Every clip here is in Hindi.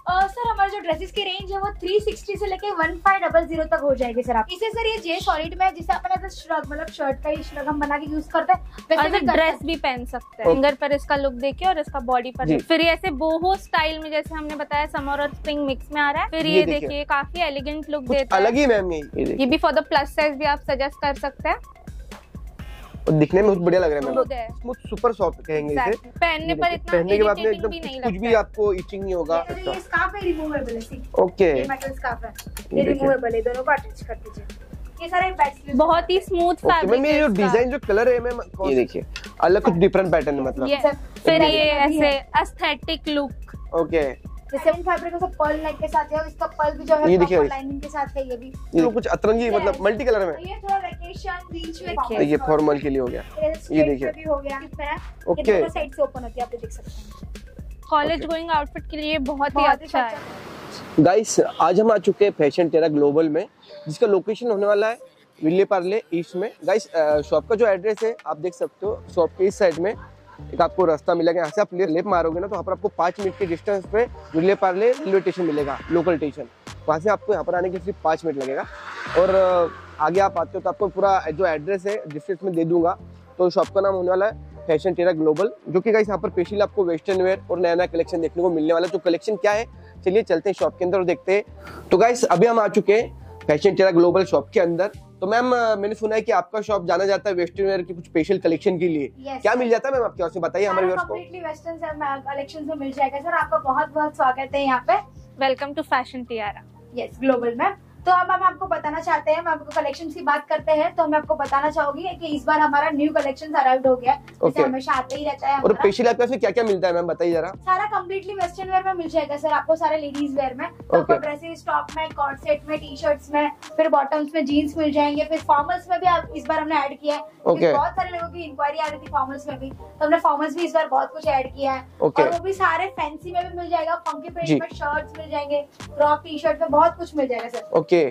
सर हमारे जो ड्रेसेस की रेंज है वो 360 से लेके 1500 तक हो जाएगी सर आप। इसे सर ये जे सॉलिड में जिसे अपन ऐसे श्रग मतलब शर्ट का ही श्रग हम बना के यूज करते हैं वैसे ड्रेस भी पहन सकते हैं। फिंगर पर इसका लुक देखिए और इसका बॉडी पर। फिर ये ऐसे बोहो स्टाइल में जैसे हमने बताया समर और स्प्रिंग मिक्स में आ रहा है। फिर ये देखिए काफी एलिगेंट लुक देता है, अलग ही मैम। ये भी फॉर द प्लस साइज भी आप सजेस्ट कर सकते हैं और दिखने में बहुत बढ़िया लग रहा है मैम। स्मूथ सुपर सॉफ्ट कहेंगे इसे। पहनने पर इतना पहनने के बाद में एकदम भी नहीं कुछ भी आपको इचिंग नहीं होगा। ये स्कार्फ है रिमूवेबल है। ओके, ये मेटल स्कार्फ है, ये रिमूवेबल है, दोनों को अटैच कर दीजिए। ये सारे बैट्स बहुत ही स्मूथ फैब्रिक मैम। ये जो डिजाइन जो कलर है मैम ये देखिए अलग कुछ डिफरेंट पैटर्न है मतलब। फिर ये ऐसे एस्थेटिक लुक। ओके, जैसे इन फैब्रिक को पर्ल नेक के साथ है और इसका पर्ल भी जो है प्रॉपर लाइनिंग के साथ है। ये भी ये कुछ अतरंगी मतलब मल्टी कलर में। ये थोड़ा वेकेशन बीच में ये फॉर्मल के लिए हो गया। ये देखिए भी हो गया। ओके, ये दोनों साइड से ओपन होती है, आप देख सकते हैं। कॉलेज गोइंग आउटफिट के लिए बहुत ही अच्छा है। गाइस आज हम आ चुके हैं फैशन टेरा ग्लोबल में, जिसका लोकेशन होने वाला है विले पार्ले ईस्ट में। गाइस शॉप का जो एड्रेस है आप देख सकते हो। शॉप के इस साइड में एक आपको रास्ता मिलेगा, यहाँ से आप लेफ्ट मारोगे ना तो वहाँ पर आपको 5 मिनट के डिस्टेंस पे विले पार्ले रेलवे स्टेशन मिलेगा, लोकल स्टेशन। वहाँ से आपको यहाँ पर आने के सिर्फ 5 मिनट लगेगा। और आगे आप आते हो तो आपको पूरा जो एड्रेस है डिस्क्रिप्शन में दे दूंगा। तो शॉप का नाम होने वाला है फैशन टेरा ग्लोबल, जो कि गाइस यहाँ पर स्पेशली आपको वेस्टर्न वेयर और नया नया कलेक्शन देखने को मिलने वाला है। तो कलेक्शन क्या है चलिए चलते हैं शॉप के अंदर और देखते हैं। तो गाइस अभी हम आ चुके हैं फैशन टेरा ग्लोबल शॉप के अंदर। तो मैम मैंने सुना है कि आपका शॉप जाना जाता है वेस्टर्न वेयर की कुछ स्पेशल कलेक्शन के लिए। क्या मिल जाता है मैम आपके यहाँ से, बताइए हमारे व्यूअर्स को। कंप्लीटली वेस्टर्न कलेक्शन से मिल जाएगा सर। आपका बहुत बहुत स्वागत है यहाँ पे। Welcome to fashion tiara. Yes global में। तो अब हम आपको बताना चाहते हैं, हम आपको कलेक्शन की बात करते हैं तो मैं आपको बताना चाहूंगी कि इस बार हमारा न्यू कलेक्शन अराइव्ड हो गया, जैसे हमेशा आते ही रहता है। और स्पेशली आपके पास क्या क्या मिलता है मैम बताइए जरा। सारा कंप्लीटली वेस्टर्न वेयर में मिल जाएगा सर आपको, सारे लेडीज वेयर में। आपको ड्रेसेस, टॉप में, कॉर्ड सेट में, टी शर्ट्स में, फिर बॉटम्स में, जीन्स मिल जाएंगे। फिर फॉर्मल्स में भी आप इस बार हमने ऐड किया है। बहुत सारे लोगों की इंक्वायरी आ रही थी फॉर्मल्स में भी, तो हमने फॉर्मल्स भी इस बार बहुत कुछ ऐड किया है। और वो भी सारे फैंसी में भी मिल जाएगा, फंकी प्रिंट में शर्ट्स मिल जाएंगे, क्रॉप टी शर्ट में बहुत कुछ मिल जाएगा सर। ओके।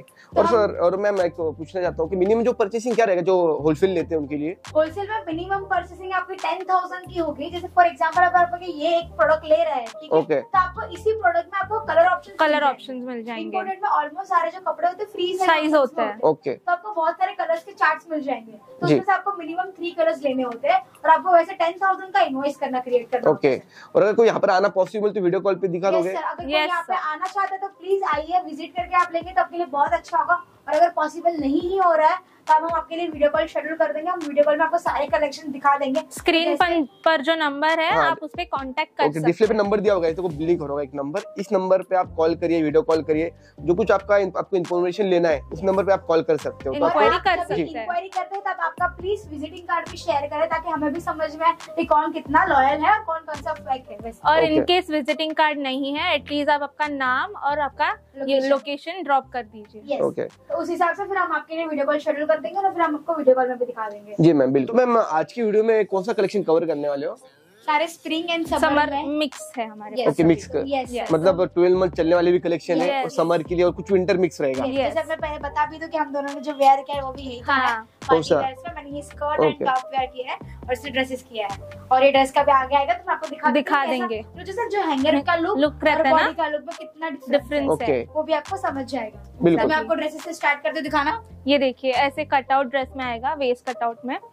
और मैम मैं पूछना चाहता हूँ कि मिनिमम जो परचेसिंग क्या रहेगा जो होलसेल लेते हैं उनके लिए। होलसेल में मिनिमम परचेसिंग आपकी 10,000 की होगी। जैसे फॉर एग्जांपल अगर आप ये एक प्रोडक्ट ले रहे हैं, ठीक है, तो आपको इसी प्रोडक्ट में आपको कलर ऑप्शंस मिल जाएंगे। इंपोर्टेड में ऑलमोस्ट सारे जो कपड़े होते हैं फ्री साइज होता है। ओके, तो आपको बहुत सारे कलर्स के चार्ट्स मिल जाएंगे। तो उसमें से आपको मिनिमम 3 कलर्स लेने होते हैं और आपको वैसे 10,000 का इनवॉइस करना क्रिएट करना। ओके। और अगर कोई यहाँ पर आना पॉसिबल तो वीडियो कॉल पे दिखा दोगे। अगर कोई यहाँ पे आना चाहते हैं तो प्लीज आइए, विजिट करके आप लेंगे तो आपके लिए बहुत अच्छा होगा। और अगर पॉसिबल नहीं ही हो रहा है तो हम आपके लिए वीडियो कॉल शेड्यूल कर देंगे। हम वीडियो कॉल में आपको सारे कलेक्शन दिखा देंगे। स्क्रीन पर जो नंबर है आप उस पे कांटेक्ट कर सकते हैं। डिस्प्ले पे नंबर दिया होगा, इसको ब्लिंक हो रहा होगा एक नंबर। इस नंबर पे आप कॉल करिए, वीडियो कॉल करिए, जो कुछ आपको इन्फॉर्मेशन लेना है उस नंबर पे आप कॉल कर सकते हो। इंक्वायरी करते हैं तब आपका प्लीज विजिटिंग कार्ड भी शेयर करें ताकि हमें भी समझ में आए कि कौन कितना लॉयल है और कौन कौन सा फेक है। और इन केस विजिटिंग कार्ड नहीं है एटलीस्ट आप आपका नाम और आपका लोकेशन ड्रॉप कर दीजिए। ओके, तो उस हिसाब से फिर हम आपके लिए वीडियो कॉल शेड्यूल कर देंगे और फिर हम आपको वीडियो कॉल में भी दिखा देंगे। जी मैम बिल्कुल। तो मैम आज की वीडियो में कौन सा कलेक्शन कवर करने वाले हो? सारे स्प्रिंग एंड समर मिक्स है हमारे। ओके, मिक्स मतलब 12 मंथ चलने वाली भी कलेक्शन है और समर के लिए और कुछ विंटर मिक्स रहेगा। जैसे मैं पहले बता भी दूं कि हम दोनों ने जो वेयर किया है वो भी यही है। मैंने ये स्कर्ट एंड टॉप वेयर किया है और इससे ड्रेसेस किया है। और ये ड्रेस का भी आगे आएगा तो मैं आपको दिखा देंगे। जो हैंगर का लुक रहता है ना, बॉडी का लुक में कितना डिफरेंस है वो भी आपको समझ जाएगा। तो मैं आपको ड्रेसेस से स्टार्ट करते दिखाना। ये देखिए ऐसे कटआउट ड्रेस में आएगा, वेस्ट कटआउट में।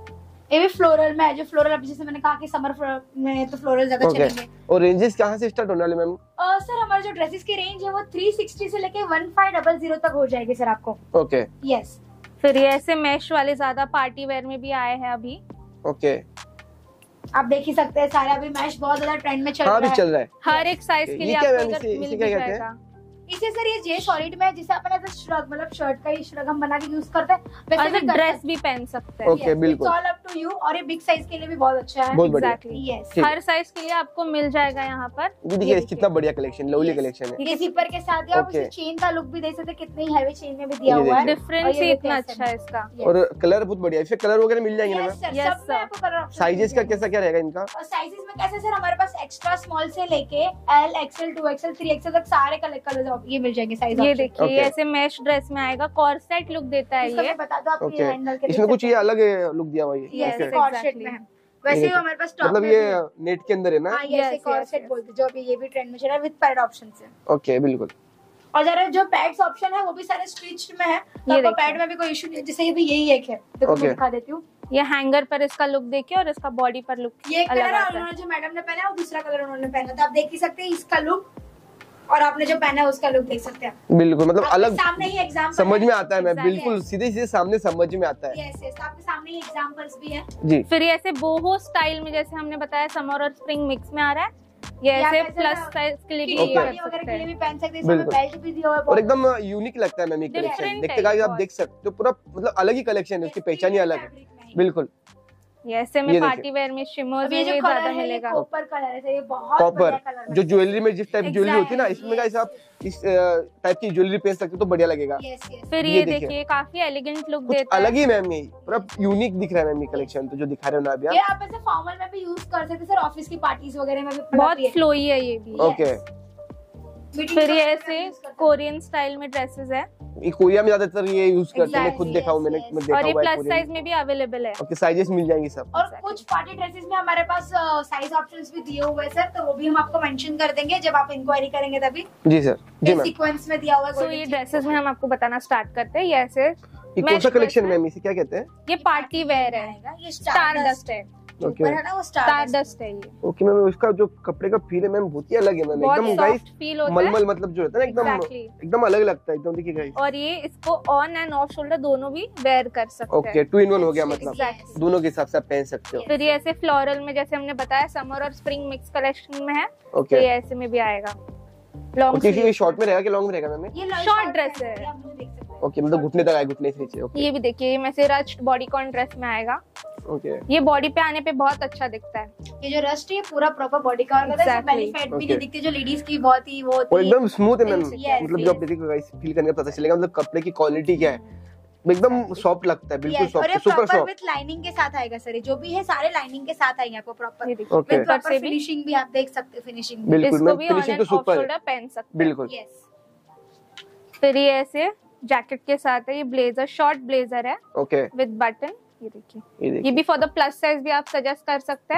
ये भी फ्लोरल में है, जो फ्लोरल अभी जैसे मैंने कहा कि समर में तो फ्लोरल ज्यादा चलेंगे। और रेंजेस कहाँ से स्टार्ट होने वाले मैम? सर हमारे जो ड्रेसेस की रेंज है वो 360 से लेके 1500 तक हो जाएगी सर आपको। ओके। यस। फिर ये ऐसे मैश वाले ज्यादा पार्टी वेयर में भी आए हैं अभी। ओके, आप देख ही सकते हैं सारे अभी मैश बहुत ज्यादा ट्रेंड में चल रहा है। हर एक साइज के लिए आपको मिल जाएगा। इसे सर ये जे सॉलिड में जिसे अपन ऐसे श्रग मतलब शर्ट का ही श्रग हम बना के यूज करते हैं वैसे भी ड्रेस भी पहन सकते हैं। ओके बिल्कुल, ऑल अप टू यू। और ये बिग साइज के लिए भी बहुत अच्छा है। एग्जैक्टली यस, हर साइज के लिए आपको मिल जाएगा यहाँ पर। देखिए कितना बढ़िया कलेक्शन, लवली कलेक्शन है। ये जिपर के साथ आप इसे चेन का लुक भी दे सकते हैं, कितनी हैवी चेन में भी दिया हुआ है। डिफरेंस ही इतना अच्छा है इसका। और कलर बहुत बढ़िया है, इसमें कलर वगैरह मिल जाएंगे ना? Yes sir. साइजेस का कैसा क्या रहेगा इनका? साइजेस में कैसे सर हमारे पास एक्स्ट्रा स्मॉल से लेके एल, एक्सएल, 2XL, 3XL तक सारे कलर ये मिल जाएंगे। ये देखिए ऐसे मैश ड्रेस में आएगा, कॉर्सेट लुक देता है ये। बता दो आपको ये हैंडल के इसमें कुछ ये अलग लुक दिया हुआ है। कॉर्सेट में वैसे ही हमारे पास टॉप मतलब ये नेट के अंदर है ना? हाँ, ये ऐसे कॉर्ड सेट बोलते हैं, जो अभी ये भी ट्रेंड में चल रहा है, विद पैड ऑप्शन से। ओके, बिल्कुल। और जरा जो पैड्स ऑप्शन है वो भी सारे स्टिच्ड में है, तो आपको पैड में भी कोई इशू नहीं है। जैसे ये भी यही एक है, देखो मैं दिखा देती हूँ। ये हैंगर पर इसका लुक देखिए और इसका बॉडी पर लुक ये कलर है, उन्होंने जो मैडम ने पहना है वो दूसरा कलर उन्होंने पहना था। आप देख ही सकते हैं इसका लुक, और आपने जो पहना है उसका लुक देख सकते हैं। बिल्कुल, मतलब अलग सामने ही एग्जाम्पल समझ में आता है। मैं बिल्कुल सीधे सामने समझ में आता है। यस यस, आपके सामने ही एग्जांपल्स भी हैं जी। फिर ये ऐसे बोहो स्टाइल में, जैसे हमने बताया समर और स्प्रिंग मिक्स में आ रहा है। ये ऐसे प्लस साइज के लिए भी वगैरह के लिए भी पहन सकते हैं, इसमें बेल्ट भी दिया हुआ है और एकदम यूनिक लगता है मैम ये कलेक्शन। देखते गाइस आप देख सकते हो, पूरा मतलब अलग ही कलेक्शन है, उसकी पहचान ही अलग है। बिल्कुल, ये ऐसे में पार्टी वेयर में शिमर्स भी ज्यादा मिलेगा। कॉपर कलर है, ये बहुत कॉपर जो ज्वेलरी में जिस टाइप ज्वेलरी होती है ना, इसमें गाइस आप इस टाइप की ज्वेलरी पहन सकते हो तो बढ़िया लगेगा। फिर ये देखिए काफी एलिगेंट लुक देता है, अलग ही मैम, ये पूरा यूनिक दिख रहा है मैम ये कलेक्शन, तो जो दिखा रहे हो ना अभी ये आप ऐसे फॉर्मल में भी यूज कर सकते हैं सर, ऑफिस की पार्टीज वगैरह में भी बहुत फ्लोई है ये भी। ओके, फिर ये ऐसे कोरियन स्टाइल में ड्रेसेस है, ये कोरिया में ज्यादातर ये यूज करते हैं। मैं खुद देखा हूँ, मैंने देखा हुआ है। और ये प्लस साइज में भी अवेलेबल है। ओके, साइजेस मिल जाएंगे सब। और कुछ पार्टी ड्रेसेस में हमारे पास साइज ऑप्शंस भी दिए हुए हैं सर, तो वो भी हम आपको मेंशन कर देंगे जब आप इंक्वायरी करेंगे तभी। जी सर, जी मैम। सीक्वेंस में दिया हुआ है। तो ये ड्रेसेस में हम आपको बताना स्टार्ट करते हैं। ये ऐसे ये कौन सा कलेक्शन मैम, इसे क्या कहते हैं? ये पार्टी वेयर है, ये स्टार डस्ट है। ओके, है ना वो स्टार डस्ट है ये। ओके मैम, उसका जो कपड़े का फील है मैम बहुत ही अलग है मैम, एकदम गाइस फील होता है, मलमल मतलब जो होता है ना एकदम अलग लगता है एकदम। देखिए गाइस, और ये इसको ऑन एंड ऑफ शोल्डर दोनों भी वेयर कर सकते हैं। ओके, 2 in 1 हो गया, मतलब दोनों के हिसाब से आप पहन सकते हो। फिर ये ऐसे फ्लोरल में, जैसे हमने बताया समर और स्प्रिंग मिक्स कलेक्शन में है, ओके, ये ऐसे में भी आएगा। लॉन्ग स्लीव शॉर्ट में रहेगा कि लॉन्ग में रहेगा मैम? ये शॉर्ट ड्रेस है। ओके, मतलब घुटने तक आए, घुटने से नीचे। ओके, ये भी देखिए, ये मैसे रस्ट बॉडीकॉन ड्रेस में आएगा। ओके, ये बॉडी पे आने पे बहुत अच्छा दिखता है। ये जो रस्ट है पूरा प्रॉपर बॉडी कवर करता है, बेली फैट भी नहीं दिखती, जो लेडीज की बहुत ही वो होती और है। एकदम स्मूथ है मैम, मतलब जो आप देखिएगा गाइस फील करने का पता चलेगा, मतलब कपड़े की क्वालिटी क्या है, एकदम सॉफ्ट लगता है, बिल्कुल soft, super soft. With lining के साथ आएगा सर, जो भी है सारे लाइनिंग के साथ आएंगे आपको proper. Okay, with proper finishing भी आप देख सकते हैं, फिनिशिंग बिल्कुल मैम, फिनिशिंग तो सुपर है, पहन सकते हैं। बिल्कुल। यस, फिर ये ऐसे जैकेट के साथ है, ये ब्लेजर, शॉर्ट ब्लेजर है ओके, विद बटन। ये देखिए, ये भी फॉर द प्लस साइज भी आप सजेस्ट कर सकते हैं,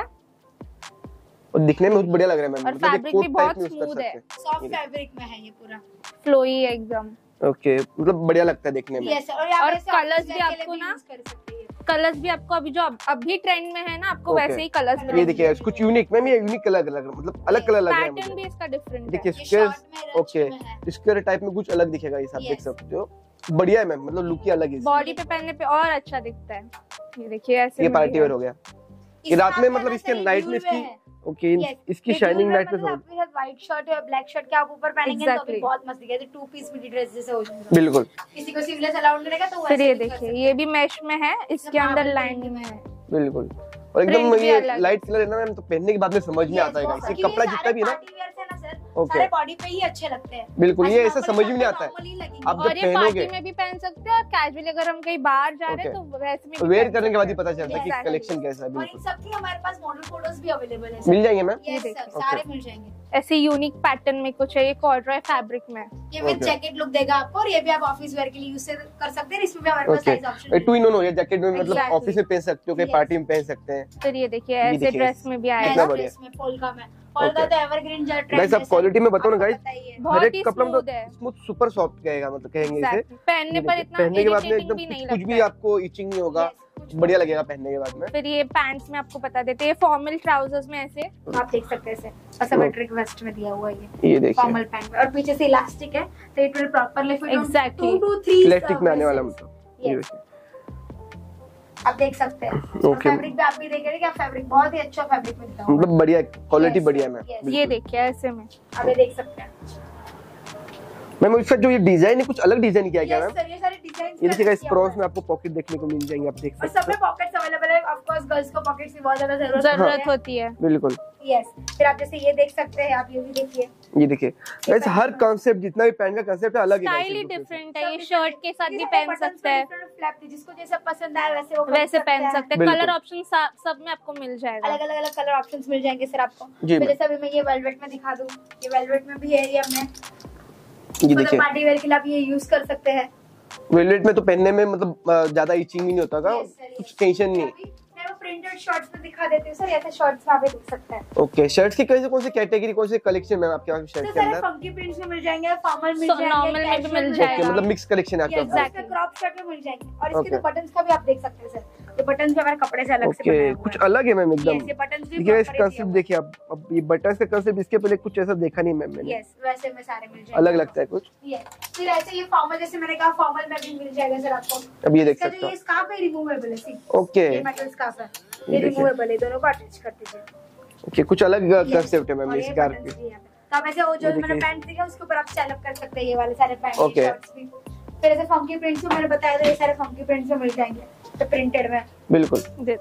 और दिखने में बहुत बढ़िया लग रहा है मैम, और फैब्रिक भी बहुत स्मूथ है, सॉफ्ट फैब्रिक में है ये पूरा, फ्लोई है एकदम। ओके, मतलब बढ़िया लगता है देखने में। यस, और कलर्स भी आपको ना, कलर्स भी आपको अभी जो अभी ट्रेंड में है ना, आपको वैसे ही कलर्स मिलेंगे। ये देखिए कुछ यूनिक मैम, ये यूनिक कलर लग रहा है, मतलब अलग कलर लग रहा है मुझे। पैटर्न भी इसका डिफरेंट है। देखिए स्क्वायर, ओके, स्क्वायर टाइप में कुछ अलग दिखेगा, ये सब देख सकते हो, बढ़िया है मैम, मतलब लुक ही अलग है। बॉडी पे पहनने पे और अच्छा दिखता है। ये देखिए ऐसे, ये पार्टी वेयर हो गया, ये रात में मतलब इसके नाइट में इसकी, ओके, इसकी शाइनिंग नाइट में आपके साथ व्हाइट शर्ट या ब्लैक शर्ट के आप ऊपर पहनेंगे तो भी बहुत मस्त दिखेगा, 2 पीस मिडी ड्रेस जैसे हो जाएगा। बिल्कुल, किसी को स्लीवलेस अलाउड नहीं रहेगा तो फिर ये देखिए, ये भी मैश में है, इसके अंदर लाइनिंग में है, बिल्कुल, और एकदम ये लाइट कलर है ना मैम, तो पहनने के बाद में समझ में आता है इसका कपड़ा जितना भी है ना, सारे बॉडी पे ही अच्छे लगते हैं। बिल्कुल, ये ऐसा समझ में नहीं आता है, आप जब पहनोगे पार्टी में भी पहन सकते हैं, और कैजुअली अगर हम कहीं बाहर जा रहे हैं तो वैसे में वेयर करने के बाद ही पता चलता है कि कलेक्शन कैसा है। और इन सबकी हमारे पास मॉडल फोटोज भी अवेलेबल है, मिल जाएंगे मैम? यस सर, सारे मिल जाएंगे। ऐसे यूनिक पैटर्न में कुछ है, ये कॉर्डराय फैब्रिक में, ये विद जैकेट लुक देगा आपको, और ये भी आप ऑफिस वेयर के लिए यूज कर सकते हैं। इसमें भी हमारे पास साइज ऑप्शन है, 2 in 1 हो, ये जैकेट में मतलब ऑफिस में पहन सकते हो, कहीं पार्टी में पहन सकते हैं। फिर ये देखिए ऐसे ड्रेस में भी आएगा, ड्रेस में पोल्का में, पोल्का तो एवरग्रीन जो ट्रेंड है। गाइस आप क्वालिटी में बताओ ना गाइस, बहुत हर ही एक कपड़ा स्मूथ है, स्मूथ सुपर सॉफ्ट कहेगा, मतलब कहेंगे इसे, पहनने पर इतना पहनने के बाद में इरिटेटिंग एकदम भी नहीं कुछ भी लगता। आपको इचिंग नहीं होगा, बढ़िया लगेगा पहनने के बाद में। फिर ये पैंट्स में आपको बता देते हैं, फॉर्मल ट्राउजर्स में ऐसे आप देख सकते हैं, ऐसे असिमेट्रिक वेस्ट में दिया हुआ है ये देखिए, फॉर्मल पैंट में, और पीछे से इलास्टिक है, तो it will properly fit Exactly. 2 to 3 elastic में आने वाला मतलब, ये देखिए आप देख सकते हैं। ओके, फैब्रिक भी आप भी देखेंगे क्या, फैब्रिक बहुत ही अच्छा फैब्रिक मिलता है, मतलब बढ़िया क्वालिटी, बढ़िया मैम। ये देखिए ऐसे में आप ये देख सकते हैं। मैम इसका जो ये डिजाइन है, कुछ अलग डिजाइन किया है क्या मैम? सर ये सारे डिजाइन, ये देखिएगा, इस क्रॉस में आपको पॉकेट देखने को मिल जाएंगे, आप देख और सकते सब में पॉकेट्स अवेलेबल है। ऑफ कोर्स गर्ल्स को पॉकेट्स की बहुत ज्यादा जरूरत होती है, बिल्कुल। यस, फिर आप जैसे ये देख सकते हैं, आप ये भी देखिए, ये देखिए गाइस, हर कॉन्सेप्ट जितना भी पैंट का कॉन्सेप्ट है अलग है, स्टाइल ही डिफरेंट है। ये शर्ट के साथ भी पहन सकते हैं, जिसको जैसा पसंद आए वैसे वो वैसे पहन सकते हैं। कलर ऑप्शन सब में आपको मिल जाएगा, अलग अलग कलर ऑप्शंस मिल जाएंगे सर आपको। जी, तो जैसे अभी मैं ये वेलवेट में दिखा दूं, ये वेलवेट में भी है, ये हमने ये देखिए, पार्टी वेयर के लिए आप ये यूज कर सकते हैं। वेलवेट में तो पहनने में मतलब ज्यादा इचिंग नहीं होता, कुछ टेंशन नहीं। प्रिंटेड शर्ट्स में दिखा देती हूँ सर, ऐसे शर्ट्स में आप देख सकते हैं। ओके, शर्ट्स की कौन सी कैटेगरी, कौन सी कलेक्शन मैम आपके पास शर्ट के अंदर? फंकी प्रिंट्स में मिल जाएंगे, फॉर्मल मिल जाएंगे, नॉर्मल में भी मिल जाएगा, मतलब मिक्स कलेक्शन है आपके पास। क्रॉप शर्ट में मिल जाएगी। और इसके बटन्स का भी आप देख सकते हैं सर, ये बटन्स भी हमारे कपड़े से अलग से बनाए हुए हैं। कुछ अलग है मैम एकदम। ये बटन्स भी देखिए इस कंसेप्ट देखिए आप, अब ये बटन्स का कंसेप्ट इसके पहले कुछ ऐसा देखा नहीं मैम मैंने। यस, वैसे में सारे मिल जाएंगे, अलग लगता है कुछ। फिर ऐसे ये फॉर्मल, जैसे मैंने कहा फॉर्मल में भी मिल जाएगा सर आपको। अब ये देख सकते हो। ये स्कार्फ है, रिमूवेबल है। सी ओके, ये मेटल स्कार्फ है, ये रिमूवेबल है, दोनों को अटैच कर दीजिए। ओके, कुछ अलग कंसेप्ट है मैम इस स्कार्फ की। तो आप ऐसे वो जो मैंने पैंट दिखा उसके ऊपर आप स्टाइल अप कर सकते हैं, ये वाले सारे पैंट Okay. शॉर्ट्स भी। फिर ऐसे फंकी प्रिंट्स में मैंने बताया था, ये सारे फंकी प्रिंट्स में मिल जाएंगे, तो प्रिंटेड में। बिल्कुल।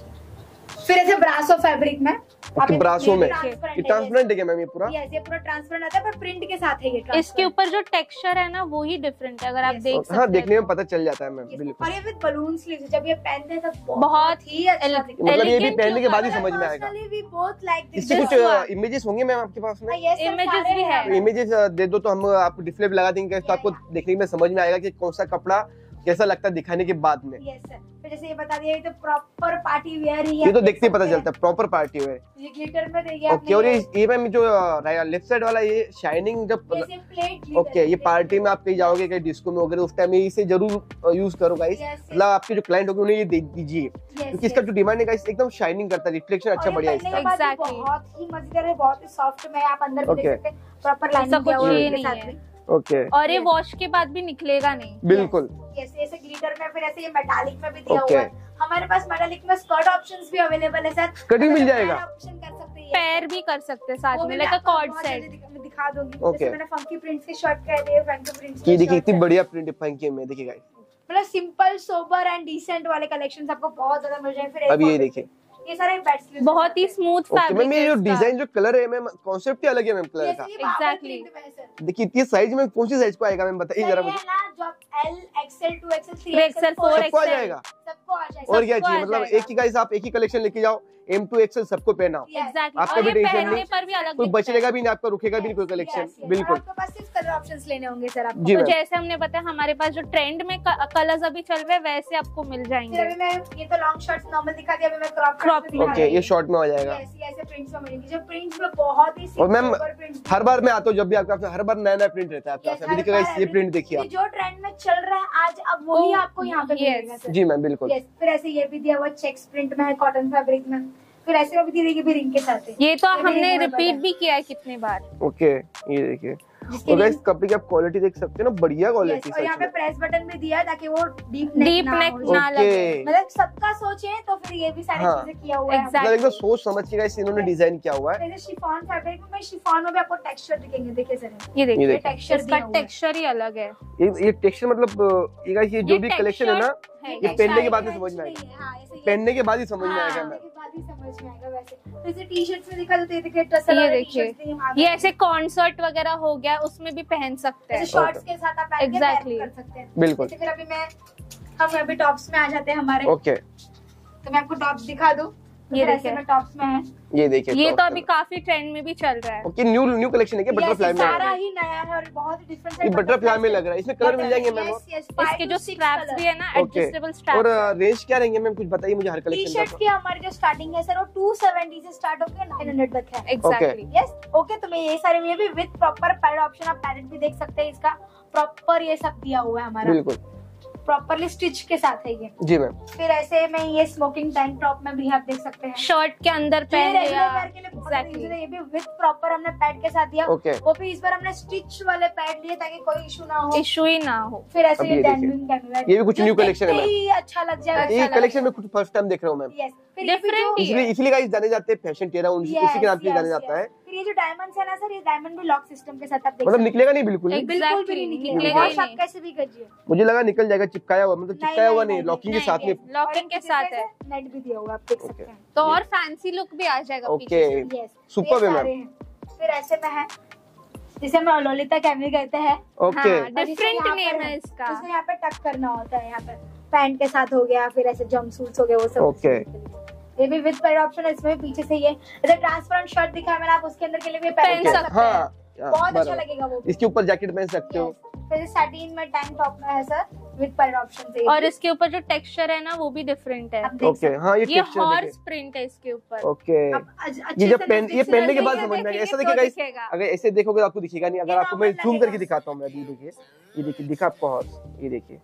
फिर ऐसे ब्रासो फैब्रिक में, ओके, ब्रासो में ये ट्रांसपेरेंट है मैम ये पूरा? यस, ये पूरा ट्रांसपेरेंट आता है, पर प्रिंट के साथ है ये। इसके ऊपर जो टेक्सचर है ना वो ही डिफरेंट है, अगर आप देख सकते हैं। हाँ, देखने में पता चल जाता है मैम, बिल्कुल। और ये विद बलून स्लीव्स, जब ये पहनते हैं तो बहुत ही अच्छा दिखता है। मतलब ये भी पहनने के बाद ही समझ में आएगा। We both like this. इससे कुछ इमेजेस होंगे मैम आपके पास में? Yes, sir, Images सारे भी हैं। है। इमेजेस दे दो तो हम आपको डिस्प्ले पे लगा देंगे, तो आपको देखने में समझ में आएगा कि कौन सा कपड़ा कैसा लगता है दिखाने के बाद में। Yes, sir. फिर जैसे ये बता दिया, ये तो प्रॉपर पार्टी वेयर ही है। ये तो देखते ही पता चलता है प्रॉपर पार्टी वेयर। ये ग्लिटर में देखिए ओके, और ये मैम जो लेफ्ट साइड वाला ये शाइनिंग जब प्लेट। ओके, ये पार्टी में आप कहीं जाओगे कहीं डिस्को में वगैरह, उस टाइम में इसे जरूर यूज करो गाइस। मतलब आपके जो क्लाइंट होंगे उन्हें ये दे दीजिए, क्योंकि इसका जो डिमांड है गाइस एकदम शाइनिंग करता है, रिफ्लेक्शन अच्छा बढ़िया है इसका। Exactly. बहुत ही मजेदार है, बहुत ही सॉफ्ट में, आप अंदर भी देख Okay. सकते हैं, प्रॉपर लाइनिंग ऐसा किया हुआ कुछ है ही इसके नहीं साथ है। में। ओके, और ये वॉश के बाद भी निकलेगा नहीं। बिल्कुल। Yes, ऐसे ग्लिटर में, फिर ऐसे ये मेटालिक में भी दिया Okay. हुआ है। हमारे पास मेटालिक में स्कर्ट ऑप्शंस भी अवेलेबल है सर। Cutting मिल जाएगा? ऑप्शन कर सकते हैं, पैर भी कर सकते हैं साथ वो में, भी लाइक मैं अ आपको कॉर्ड बहुत सेट। जल्दी मैं दिखा दूंगी। Okay. जैसे मैंने फंकी प्रिंट्स की शर्ट कह दी है, फंकी प्रिंट्स ये देखिए कितनी बढ़िया प्रिंट है फंकी में, देखिए गाइस। मतलब सिंपल सोबर एंड डिसेंट वाले कलेक्शंस आपको बहुत ज्यादा मिल जाएंगे। फिर अब ये देखिए, ये सारे बेड स्लीव्स बहुत ही स्मूथ ओके फैब्रिक मैम, ये जो डिजाइन जो कलर है मैम, कॉन्सेप्ट ही अलग है मैम कलर का। Exactly. देखिए इतनी साइज में कौन सी साइज को आएगा मैम, बताइए जरा मुझे। जो L, XL, 2XL, 3XL, 3XL, सबको आ जाएगा? सबको आ जाएगा। और क्या सबको चाहिए, आ मतलब जाएगा। एक ही गाइस आप एक ही कलेक्शन लेके जाओ, M to XL सबको पहनाओ, एग्जैक्टली, आपका और भी ये टेंशन पहनने नहीं, पर भी अलग कोई दिखता है। बचेगा भी नहीं, आपका रुकेगा भी नहीं कोई कलेक्शन। बिल्कुल। आपके पास सिर्फ कलर ऑप्शंस लेने होंगे सर आपको। जी तो मैम। जैसे हमने बताया हमारे पास जो ट्रेंड में कलर्स अभी चल रहे हैं वैसे आपको मिल फिर जाएंगे। अभी मैं ये तो लॉन्ग शर्ट्स नॉर्मल दिखा दिया, अभी मैं क्रॉप Crop ओके, ये शॉर्ट में आ जाएगा। ऐसे प्रिंट्स में मिलेंगी, जो प्रिंट्स में बहुत ही और मैम super prints हर बार मैं आता हूँ, जब भी आपके पास हर बार नया नया प्रिंट रहता है आपके पास। अभी देखिए गाइस, ये प्रिंट देखिए आप। जो ट्रेंड में चल रहा है आज, अब वही आपको यहाँ पे मिलेगा सर। जी मैम, बिल्कुल। Yes, फिर ऐसे ये भी दिया हुआ चेक्स प्रिंट में है, कॉटन फैब्रिक में। फिर ऐसे में भी दी देखिए, फिर इनके साथ है। ये तो भी हमने removable रिपीट है। भी किया है कितने बार। ओके, ये देखिए। जिसके और गाइस लिए- कपड़े की आप क्वालिटी देख सकते हैं ना, बढ़िया क्वालिटी Yes, और यहाँ सच पे में। प्रेस बटन भी दिया है ताकि वो डीप डीप ना नेक हो। ना लगे। ओके, मतलब सबका सोचे तो फिर ये भी सारी हाँ। चीजें किया हुआ है। Exactly. मतलब एकदम सोच समझ के गाइस इन्होंने डिजाइन किया हुआ है। जैसे शिफॉन फैब्रिक में, शिफॉन में भी आपको टेक्सचर दिखेंगे, देखिए सर ये देखिए, ये देखिए। टेक्सचर इसका टेक्सचर ही अलग है। ये टेक्सचर मतलब ये गाइस, ये जो ये भी कलेक्शन है ना, है ये पहनने के बाद ही समझ में आएगा। आएगा। पहनने के बाद ही समझ में आएगा मैम। बाद ही समझ में आएगा वैसे। तो इसे टी-शर्ट्स में दिखा देते हैं, देखिए टसल ये वाले देखिए, टी-शर्ट्स भी यहाँ पे। ये ऐसे कॉन्सर्ट वगैरह हो गया उसमें भी पहन सकते हैं। जैसे शॉर्ट्स के साथ आप पहन के Exactly. पैर कर सकते हैं। बिल्कुल। जैसे फिर हम अभी टॉप्स में आ जाते हैं हमारे। ओके, तो मैं आपको टॉप्स दिखा दूं। ये ये देखिए। देखिए टॉप्स में है। ये देखिए। ये तो अभी काफी ट्रेंड में भी चल रहा है। ओके, न्यू कलेक्शन है क्या? बटरफ्लाई में सारा ही नया है और बहुत ही डिफरेंट ये बटरफ्लाई में लग रहा है। इसमें कलर मिल जाएंगे मैम? इसके जो स्ट्रैप्स भी है ना, ओके, एडजस्टेबल और स्ट्रैप्स। रेंज क्या रहेंगे मैम, कुछ बताइए मुझे हर कलेक्शन टी-शर्ट की हमारी जो स्टार्टिंग है सर वो 270 से स्टार्ट होकर 900 तक है। एग्जैक्टली। Yes, okay. तो मैं ये सारे में भी विद प्रॉपर पैड ऑप्शन, आप पैरेट भी देख सकते हैं, इसका प्रॉपर ये सब दिया हुआ है हमारा, बिल्कुल प्रॉपरली स्टिच के साथ है ये। जी मैम। फिर ऐसे में ये स्मोकिंग टैंक टॉप में भी आप देख सकते हैं, शर्ट के अंदर ये पहन रेगुलर लिया। वेयर के लिए बहुत Exactly. easy है। ये भी विद प्रॉपर हमने पैड के साथ दिया। ओके, वो भी इस बार हमने स्टिच वाले पैड लिए ताकि कोई इशू ना हो। इशू ही ना हो। फिर ऐसे अब ये ये देखिए। डेनिम कैमरा, ये भी कुछ न्यू collection है मैम। अच्छा लग जाएगा। ये अच्छा कलेक्शन में कुछ फर्स्ट टाइम देख रहा हूँ मैम। यस, फिर ये भी Different जो- ही है। इसलिए गाइस जाने जाते हैं फैशन टेरा, उसी के नाम से जाने जाता है। फिर ये जो डायमंड्स है ना सर, ये डायमंड भी लॉक सिस्टम के साथ आप देख मतलब सकते निकलेगा नहीं बिल्कुल ही? हैं। बिल्कुल भी Exactly, नहीं निकलेगा निकलेगा। ही वॉश आप नहीं। कैसे भी कीजिए, मुझे लगा निकल जाएगा, चिपकाया हुआ, मतलब चिपकाया हुआ नहीं, लॉकिंग के साथ में। लॉकिंग के साथ है, नेट भी दिया हुआ आप देख सकते हैं। तो और फैंसी लुक भी आ जाएगा ओके, पीछे से। यस, सुपर है मैम। फिर ऐसे में है जिसे हम ललिता कैमरी कहते हैं। ओके, हाँ, डिफरेंट नेम है इसका। इसको यहाँ पे टक करना होता है, यहाँ पे पैंट के साथ हो गया, फिर ऐसे जंप सूट्स हो गए, वो सब। ओके। ये भी विद पैड ऑप्शन है, इसमें पीछे से ये ऐसे ट्रांसपेरेंट शर्ट दिखाया मैंने, आप उसके अंदर के लिए भी पहन पहन सकते सकते हैं। हाँ बहुत अच्छा बराबर। लगेगा वो भी। इसके ऊपर जैकेट पहन सकते हो। Yes. फिर सैटिन में टैंक टॉप में है सर, विद पैरेट ऑप्शन से। और इसके ऊपर जो टेक्सचर है ना वो भी डिफरेंट है। ओके हाँ ये टेक्सचर हॉर्स प्रिंट है इसके ऊपर। ओके ये जब ये पहनने के बाद समझ में आएगा। ऐसा देखिए गाइस, अगर ऐसे देखोगे तो आपको दिखेगा नहीं। अगर आपको मैं जूम करके दिखाता हूँ मैं, अभी देखिए ये देखिए दिखा आपको हॉर्स, ये देखिए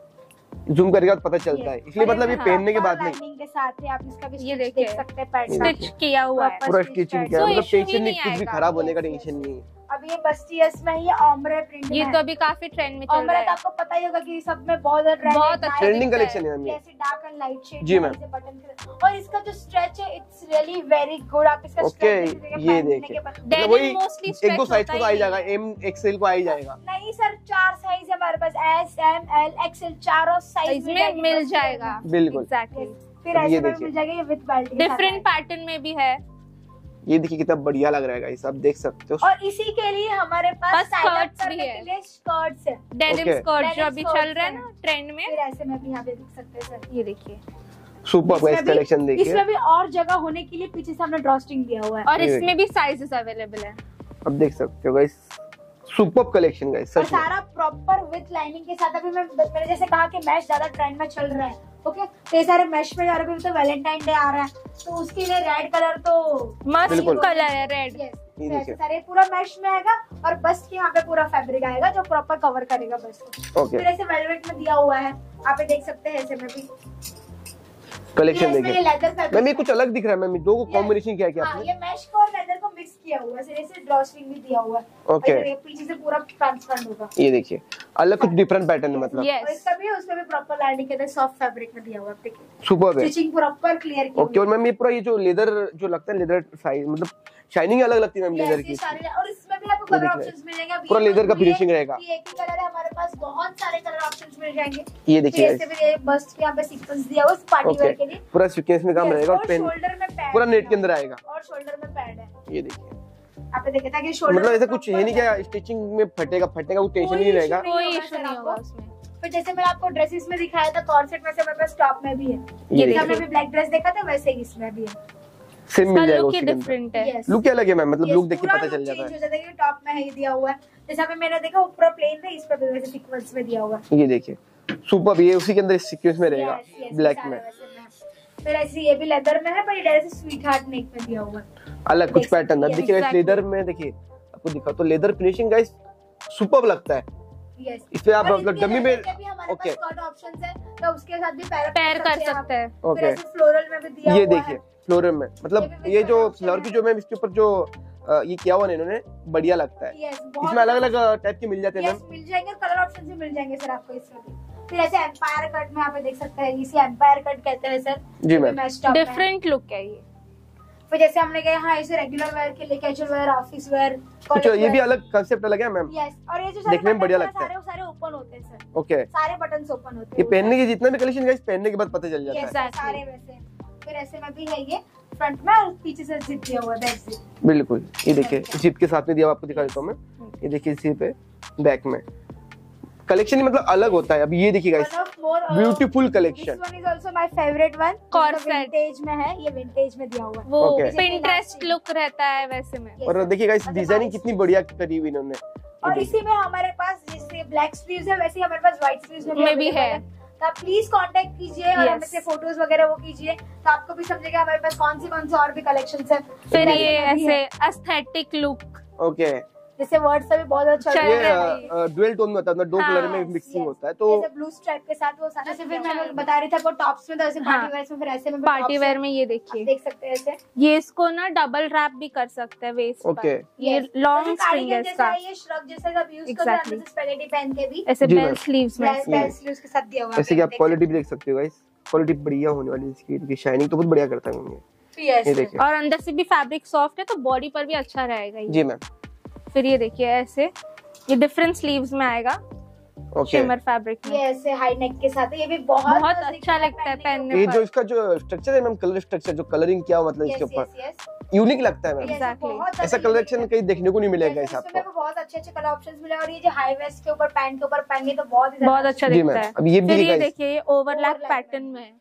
जूम करके बाद पता चलता है। इसलिए मतलब ये पहनने के बाद नहीं, लाइनिंग के साथ ही आप इसका भी ये देख देखिए सकते हैं पैटर्न स्टिच किया हुआ है। पूरा स्टिचिंग किया है, मतलब issue ही टेंशन नहीं, नहीं कुछ भी आएगा। खराब होने का टेंशन नहीं। अब ये बस्टियस में ही ओम्ब्रे प्रिंट ये तो अभी काफी ट्रेंड में चल ओम्ब्रे रहा तो है। आपको पता ही होगा कि सब में बहुत ज्यादा बहुत अच्छा ट्रेंडिंग दिखता है। कलेक्शन है मैम ये। ऐसे डार्क एंड लाइट शेड जी मैम। बटन और इसका जो स्ट्रेच है इट्स रियली वेरी गुड। आप इसका ओके स्ट्रेच ये देखिए, मतलब वही एक दो साइज को तो आ ही जाएगा, एम एक्सएल को आ ही जाएगा। नहीं सर 4 साइज है हमारे पास, एस एम एल एक्सएल चारों साइज में मिल जाएगा। बिल्कुल एग्जैक्टली। फिर ऐसे में मिल जाएगा ये विद बेल्ट डिफरेंट पैटर्न में भी है। ये देखिए कितना बढ़िया लग रहा है गाइस, आप देख सकते हो। और इसी के लिए हमारे पास स्कर्ट्स भी है। स्कर्ट्स है, डेनिम Okay. स्कर्ट जो अभी चल रहा है ना ट्रेंड में। फिर ऐसे में भी यहाँ पे देख सकते हैं सर। ये देखिए सुपर गाइस कलेक्शन देखिए। इसमें भी और जगह होने के लिए पीछे से हमने ड्रॉस्टिंग दिया हुआ है और इसमें भी साइजेस अवेलेबल है। अब देख सकते हो गाइस, सुपर कलेक्शन गाइस और सच में। सारा प्रॉपर विद लाइनिंग के साथ। अभी मैंने जैसे कहा कि मैश ज्यादा ट्रेंड में चल रहा है, ओके तो ये सारे मैश में जा रहे हैं। तो वैलेंटाइन डे आ रहा है तो उसके लिए रेड कलर तो मस्त बिल्कुल। कलर है रेड। यस ये ऐसे देखिए। सारे पूरा मैश में आएगा और बस के यहाँ पे पूरा फैब्रिक आएगा जो प्रॉपर कवर करेगा बस को। ओके फिर ऐसे वेलवेट में दिया हुआ है, आप ये देख सकते हैं ऐसे में भी कलेक्शन ये देखिए लेदर फैब्रिक मैम। ये कुछ अलग दिख रहा है मैम, दो को कॉम्बिनेशन क्या किया हाँ, आपने? ये मैश को और लेदर को मिक्स किया हुआ है, सिरे से ड्रॉस्टिंग भी दिया हुआ है। ओके। और ये पीछे से पूरा ट्रांसपेरेंट होगा। ये देखिए अलग कुछ डिफरेंट पैटर्न है मतलब। और यस इसका भी उसमें भी प्रॉपर लाइनिंग के अंदर सॉफ्ट फैब्रिक में दिया हुआ है, देखिए सुपर है। स्टिचिंग प्रॉपर क्लियर की ओके और मैम ये पूरा ये जो लेदर जो लगता है, लेदर साइज मतलब शाइनिंग अलग लगती है मैम लेदर की। और इसमें भी आपको कलर ऑप्शंस मिलेंगे। अब पूरा ये लेदर का पूरी फिनिशिंग रहेगा। ये एक ही कलर है हमारे पास, बहुत सारे कलर ऑप्शंस मिल जाएंगे। ये देखिए ऐसे भी ये बस्ट के यहाँ पे सीक्वेंस दिया हुआ है पार्टी वेयर के लिए। पूरा सीक्वेंस में काम रहेगा और पेन शोल्डर में पैड पूरा नेट के अंदर आएगा। और शोल्डर में पैड है, ये देखिए आप देखे ताकि शोल्डर मतलब ऐसा कुछ है नहीं क्या स्टिचिंग में फटेगा वो टेंशन नहीं रहेगा। कोई इशू नहीं होगा उसमें। फिर जैसे मैंने आपको ड्रेसेस में दिखाया था कॉर्सेट में से मेरे पास टॉप में भी है। ये ये हमने देखिए भी ब्लैक ड्रेस देखा था वैसे ही इसमें भी है। सेम मिल जाएगा लुक उसके ही अंदर। डिफरेंट है। Yes. लुक क्या लगे मैम, मतलब Yes, लुक देख के पूरा पता चल look जाता change है। हो जाता है कि टॉप में है दिया हुआ है। जैसे अभी मैंने देखा ऊपर प्लेन है, इस पे भी वैसे सीक्वेंस में दिया हुआ है। ये देखिए सुपर, ये उसी के अंदर सीक्वेंस में रहेगा Yes, yes, ब्लैक सारा में। वैसे में। फिर ऐसे ये भी लेदर में है पर ये डायरेक्ट स्वीट हार्ट नेक में दिया हुआ है। अलग कुछ देख पैटर्न है। सकते देखिए हैं, गाइस लेदर में देखिए आपको दिखा तो लेदर फिनिशिंग गाइस सुपर लगता है। Yes. इस पे आप और मतलब इनके डमी अंदर में देखिए भी हमारे ओके पास स्कर्ट ऑप्शंस है तो उसके साथ भी पैर कर सकते हैं। फिर ओके ऐसे फ्लोरल में भी दिया ये हुआ देखिए है। फ्लोरल में मतलब ये भी ये जो option फ्लावर है। की जो मैम इसके ऊपर जो ये किया हुआ है इन्होंने बढ़िया लगता है। Yes, बहुत इसमें अलग अलग टाइप के मिल जाते हैं Yes, मैम। मिल जाएंगे, कलर ऑप्शन भी मिल जाएंगे सर आपको इसमें भी। फिर ऐसे एम्पायर कट में आप देख सकते हैं, इसे एम्पायर कट कहते हैं सर। जी ये भी मैम। match top में है। डिफरेंट लुक है ये। फिर जैसे हमने कहा हाँ इसे रेगुलर वेयर के लिए, कैजुअल वेयर, ऑफिस वेयर, कुछ ये भी अलग कंसेप्ट अलग है मैम। यस। और ये जो सारे देखने में बढ़िया buttons लगता है। सारे ओपन होते हैं सर, ओके सारे बटन्स ओपन होते ये हैं। पहनने के जितना भी कलेक्शन गाइस पहनने के बाद पता चल जाता है। Exactly. सारे वैसे। फिर ऐसे में भी है ये फ्रंट में और पीछे से जिप दिया हुआ है, बैक जिप। बिल्कुल ये देखिए जिप के साथ में दिया हुआ, आपको दिखा देता हूँ मैं। ये देखिए जिप है बैक में। कलेक्शन मतलब अलग होता है। अब ये देखिए guys One of more, beautiful This collection. one is also my favorite one. Corset. Vintage में है, ये विंटेज में दिया हुआ है। वो Okay. पिंटरेस्ट लुक रहता है वैसे में। और देखिए गाइस डिजाइनिंग कितनी बढ़िया करी हुई इन्होंने। और इसी में हमारे पास जैसे ब्लैक स्लीव्स है वैसे ही हमारे पास व्हाइट स्लीव्स में भी है। available तो आप प्लीज कांटेक्ट कीजिए और Yes. हमें से फोटोज वगैरह वो कीजिए तो आपको भी समझेगा हमारे पास कौन से और भी कलेक्शंस है। फिर जैसे ये में भी है, ऐसे एस्थेटिक लुक ओके जैसे वर्ड से भी बहुत अच्छा चल ये रहा है। डुअल टोन में होता है, दो हाँ, कलर में मिक्सिंग yes. होता है तो जैसे ब्लू स्ट्राइप के साथ वो सारा। जैसे फिर मैं बता रही थी आपको टॉप्स में तो ऐसे हाँ. पार्टी वेयर में फिर ऐसे में भी पार्टी tops वेयर है। में ये आप देखिए देख सकते हैं ऐसे। ये इसको ना डबल रैप भी कर सकते हैं वेस्ट Okay. पर। ये Yes. लॉन्ग जैसे स्ट्रिंग है cardigan इसका। जैसा है, ये श्रग जैसा आप यूज कर Exactly. सकते हैं स्पेगेटी पहन के भी। ऐसे जी बेल मैम। स्लीव्स में। बेल स्लीव्स के साथ दिया हुआ है। जैसे कि आप देख क्वालिटी भी देख सकते हो गाइस, क्वालिटी बढ़िया होने वाली है इसकी। देखिए शाइनिंग तो बहुत बढ़िया करता है ये। सकते हैं। ये Yes. देखिए और अंदर से भी फैब्रिक सॉफ्ट है तो बॉडी पर भी अच्छा रहेगा ये। जी मैम। फिर ये देखिए ऐसे ये डिफरेंट स्लीव्स में आएगा ओके शिमर फैब्रिक ये में। ऐसे हाई नेक के साथ है, ये भी बहुत बहुत अच्छा लगता है पहनने ये पर। जो इसका जो स्ट्रक्चर है मैम, कलर स्ट्रक्चर जो कलरिंग किया हुआ मतलब इसके ऊपर यूनिक लगता है मैम। Exactly. ऐसा कलेक्शन कहीं देखने को नहीं मिलेगा इस इसमें आपको। बहुत अच्छे कलर ऑप्शंस मिले और ये जो हाई वेस्ट के ऊपर पैंट के ऊपर पहनिए तो बहुत ही बहुत अच्छा जी दिखता मैम। है। अब ये भी फिर ये गाइस देखिए ये ओवरलैप पैटर्न में है।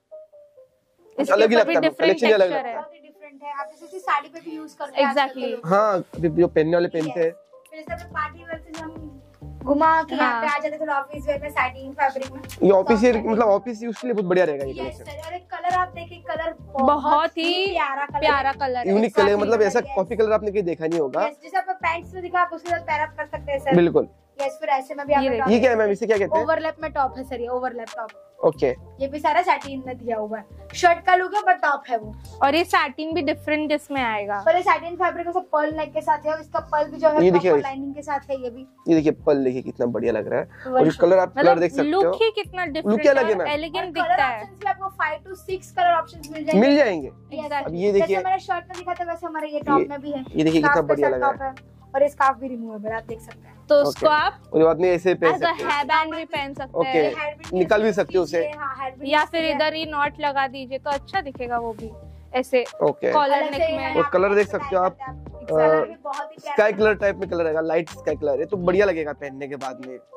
इसके अलग ही ऊपर भी लगता है, डिफरेंट collection ही अलग टेक्सचर है। बहुत ही डिफरेंट है। आप जैसे साड़ी पे भी यूज करते हैं Exactly. आजकल के लोग। हाँ, अभी जो पहनने वाले पहनते हैं। फिर जैसे पार्टी वेयर से हम घुमा के यहाँ हाँ। पे आ जाते थे ऑफिस वेयर में सैटिन फैब्रिक में। ये ऑफिस मतलब ऑफिस यूज के लिए बहुत बढ़िया रहेगा ये Yes, कलेक्शन। sir, और एक कलर आप देखिए, कलर बहुत ही प्यारा कलर है। यूनिक कलर, मतलब ऐसा Yes. कॉफी कलर आपने कहीं देखा नहीं होगा। Yes, जैसे आप पैंट्स में दिखा आप उसके साथ पैर अप कर सकते हैं सर। बिल्कुल। यस, फिर ऐसे में भी आप ये क्या है मैम, इसे क्या कहते हैं? ओवरलैप में टॉप है सर, ये ओवरलैप टॉप। ओके। ये भी सारा सैटिन में दिया हुआ है, शर्ट का लुक है बट टॉप है वो। और ये सैटिन भी डिफरेंट इसमें आएगा। पर ये सैटिन फैब्रिक से पर्ल नेक के साथ है, और इसका पर्ल भी जो है ये देखिए प्रॉपर लाइनिंग के साथ है। ये भी ये देखिए पल देखिए कितना बढ़िया लग रहा है, और ये कलर आप कलर देख सकते हो। लुक ही कितना लुक क्या लगे डिफरेंट मैम? है, एलिगेंट कलर दिखता है। ऑप्शंस भी आपको 5 to 6 कलर ऑप्शंस मिल जाएंगे। मिल जाएंगे। Exactly. अब ये देखिए, जैसे मैंने शर्ट में दिखा था वैसे हमारे ये टॉप में भी है। ये देखिए कितना स्कार्फ के बढ़िया साथ लग रहा टॉप है, और ये स्कार्फ भी रिमूवेबल आप देख सकते हैं। तो उसको आप और बाद में ऐसे पहन एज अ सकते हो। हेयर बैंड भी पहन सकते ओके। हैं, हेयर निकाल भी सकते हो उसे। या फिर इधर ही नॉट लगा दीजिए तो अच्छा दिखेगा वो भी ऐसे ओके। कॉलर नेक में। और कलर देख सकते हो आप, कलर भी बहुत ही स्काई कलर टाइप में कलर रहेगा, लाइट स्काई कलर है, तो बढ़िया लगेगा पहनने के बाद में।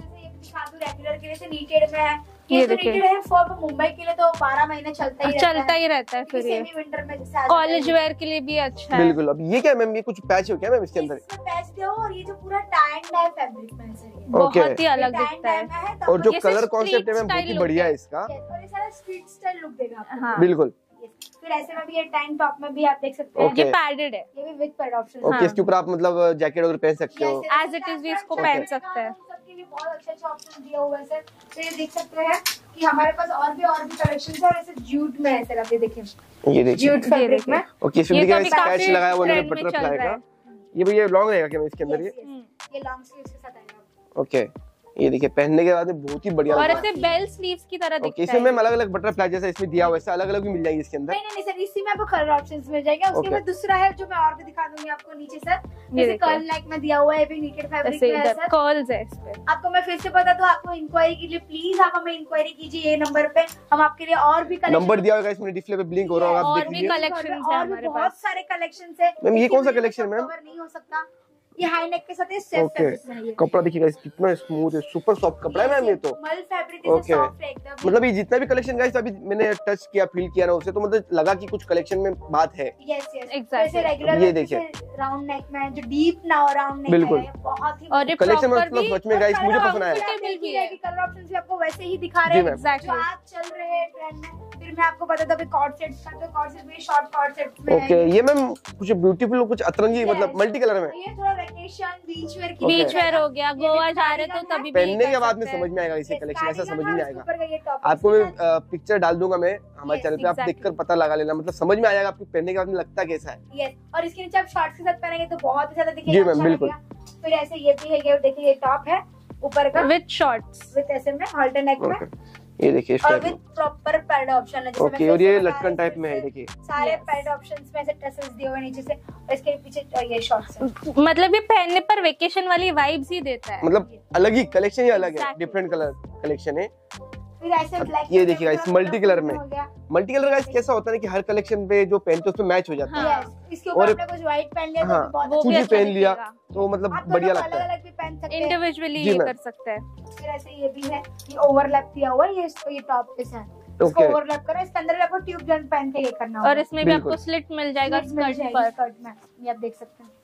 रेगुलर के लिए से नीटेड में है। ये ये देखिए। नीटेड है फॉर मुंबई के लिए तो 12 महीने चलता ही रहता है फिर ये सेमी विंटर में जैसे कॉलेज वेयर के लिए भी अच्छा है। बिल्कुल। अब ये क्या है मैम, ये कुछ पैच हो क्या मैम इसके अंदर? इसमें पैच दिया हुआ, और ये जो पूरा टाई एंड डाई फैब्रिक में है सर, ये ओके। बहुत ही अलग दिखता है। और जो ये कलर सिर्फ कॉन्सेप्ट है मैम street बहुत ही style बढ़िया look है इसका। और ये सारा स्ट्रीट स्टाइल लुक देगा आपको। हाँ। बिल्कुल। फिर ऐसे में भी ये टैंक टॉप में भी आप देख सकते हैं। ओके। ये पैडेड है, ये भी विद पैड ऑप्शन ओके। इसके ऊपर आप मतलब जैकेट वगैरह पहन सकते हो। As it is भी इसको पहन सकते हैं। सबके लिए बहुत अच्छे ऑप्शन दिया हुआ है सर। तो ये देख सकते हैं कि हमारे पास और भी कलेक्शन है, और ऐसे जूट में है सर। आप ये देखिए ये देखिए। जूट फैब्रिक में। ओके। इसमें ये तो देखिए अभी पैच काफी लगाया हुआ है trend में चल बटरफ्लाई रहा का। है। ये भैया लॉन्ग रहेगा क्या इसके अंदर? Yes, yes. ये लॉन्ग स्लीव्स के साथ आएगा। ओके। ये देखिए पहनने के बाद में बहुत ही बढ़िया और लगेगा। ऐसे बेल स्लीव्स की तरह ओके। दिखता इसमें है। मैम अलग अलग बटरफ्लाई जैसा इसमें दिया हुआ है, अलग अलग भी मिल जाएगी इसके अंदर। नहीं सर, इसी में आपको कलर ऑप्शंस मिल जाएंगे। उसके Okay. बाद दूसरा है जो मैं और भी दिखा दूंगी आपको नीचे सर। ये जैसे देखिए। कर्ल नेक में दिया हुआ है, भी नीटेड फैब्रिक ऐसे में है इधर सर। कर्ल्स है इस पे। आपको मैं फिर से बता दूं, आपको इंक्वायरी के लिए प्लीज आप हमें इंक्वायरी कीजिए ये नंबर पे। हम आपके लिए और भी नंबर दिया होगा इसमें, डिस्प्ले पे ब्लिंक हो रहा होगा, आप और देख भी लीजिए। collections है और भी हमारे बहुत पास। सारे कलेक्शन है। मैम, ये कौन सा इसी वीडियो collection में है, मैम? cover नहीं हो सकता। ये हाई नेक के साथ है, सेफ ओके। फैब्रिक में है ये। कपड़ा देखिएगा कितना स्मूथ है, सुपर सॉफ्ट कपड़ा है मैम ये तो। मल फैब्रिक ओके। है, सॉफ्ट है एकदम। मतलब ये जितना भी कलेक्शन गाइस अभी मैंने टच किया, फील किया ना उसे, तो मतलब लगा कि कुछ कलेक्शन में बात है। Yes yes Exactly. वैसे रेगुलर ये देखिए। राउंड नेक में जो डीप ना हो, राउंड नेक बिल्कुल। है, बहुत ही और ये कलेक्शन प्रॉपर मतलब भी सच में गाइस मुझे पसंद आया। comfortable भी है। कलर ऑप्शंस भी आपको वैसे ही दिखा जी रहे हैं मैम। Exactly. जो आज चल रहे हैं ट्रेंड में। फिर मैं आपको बता दूं अभी कॉर्ड सेट्स का, तो कॉर्ड सेट भी शॉर्ट कॉर्ड सेट्स में ओके। है। ये मैम कुछ ब्यूटीफुल, कुछ अतरंगी, मतलब Yes. मल्टी कलर में ये थोड़ा वेकेशन बीच वेयर की बीच वेयर हो गया, गोवा जा रहे तो तभी भी पहनने कर के बाद में सकते हैं। समझ में आएगा इसे कलेक्शन, ऐसा समझ में नहीं आएगा। आएगा आपको मैं पिक्चर डाल दूंगा मैं हमारे Yes, चैनल पे, आप exactly. देखकर पता लगा लेना, मतलब समझ में आ जाएगा आपको पहनने के बाद में लगता कैसा है। यस, और इसके नीचे आप शॉर्ट्स के साथ पहनेंगे तो बहुत ही ज्यादा जी दिखेगा, मैम, अच्छा बिल्कुल। लगेगा। फिर ऐसे ये भी है, ये देखिए ये टॉप है ऊपर का विद शॉर्ट्स। विद ऐसे में हॉल्टर नेक में, ओके। ये देखिए इस और टाइप विद में। प्रॉपर पैड ऑप्शन है। जैसे मैं ओके। फिर और से ये बता लटकन रही टाइप हूँ, में है, फिर से देखिए। सारे Yes. पैड ऑप्शंस में ऐसे टसल्स दिए हुए नीचे से, और इसके पीछे ये शॉर्ट्स है। मतलब ये पहनने पर वेकेशन वाली वाइब्स ही देता है। मतलब अलग ही कलेक्शन ही अलग है, Exactly. डिफरेंट कलर कलेक्शन है। फिर ऐसे अब ब्लैक ये देखिए guys, multi color में। मल्टी कलर गाइस कैसा होता है कि हर कलेक्शन पे जो पहनते हैं उसमें मैच हो जाता है। हाँ। इसके ऊपर और- आपने कुछ व्हाइट पहन लिया तो हाँ, भी बहुत वो कुछ भी भी अच्छा पहन लिया दिखेगा। तो मतलब आप बढ़िया दोनों लगता है। अलग-अलग भी पहन सकते हैं। इंडिविजुअली जी ये मैम। कर सकते हैं। फिर ऐसे ये भी है, ये ओवरलैप किया हुआ है, ये इसको ये टॉप पे से है। इसको ओके। ओवरलैप करो, इसके अंदर भी आपको ट्यूब जन पहन के ये करना होगा। और इसमें भी बिल्कुल। आपको स्लिट मिल जाएगा Slits मिल स्कर्ट जाएगी पर। स्कर्ट में, ये आप देख सकते हैं।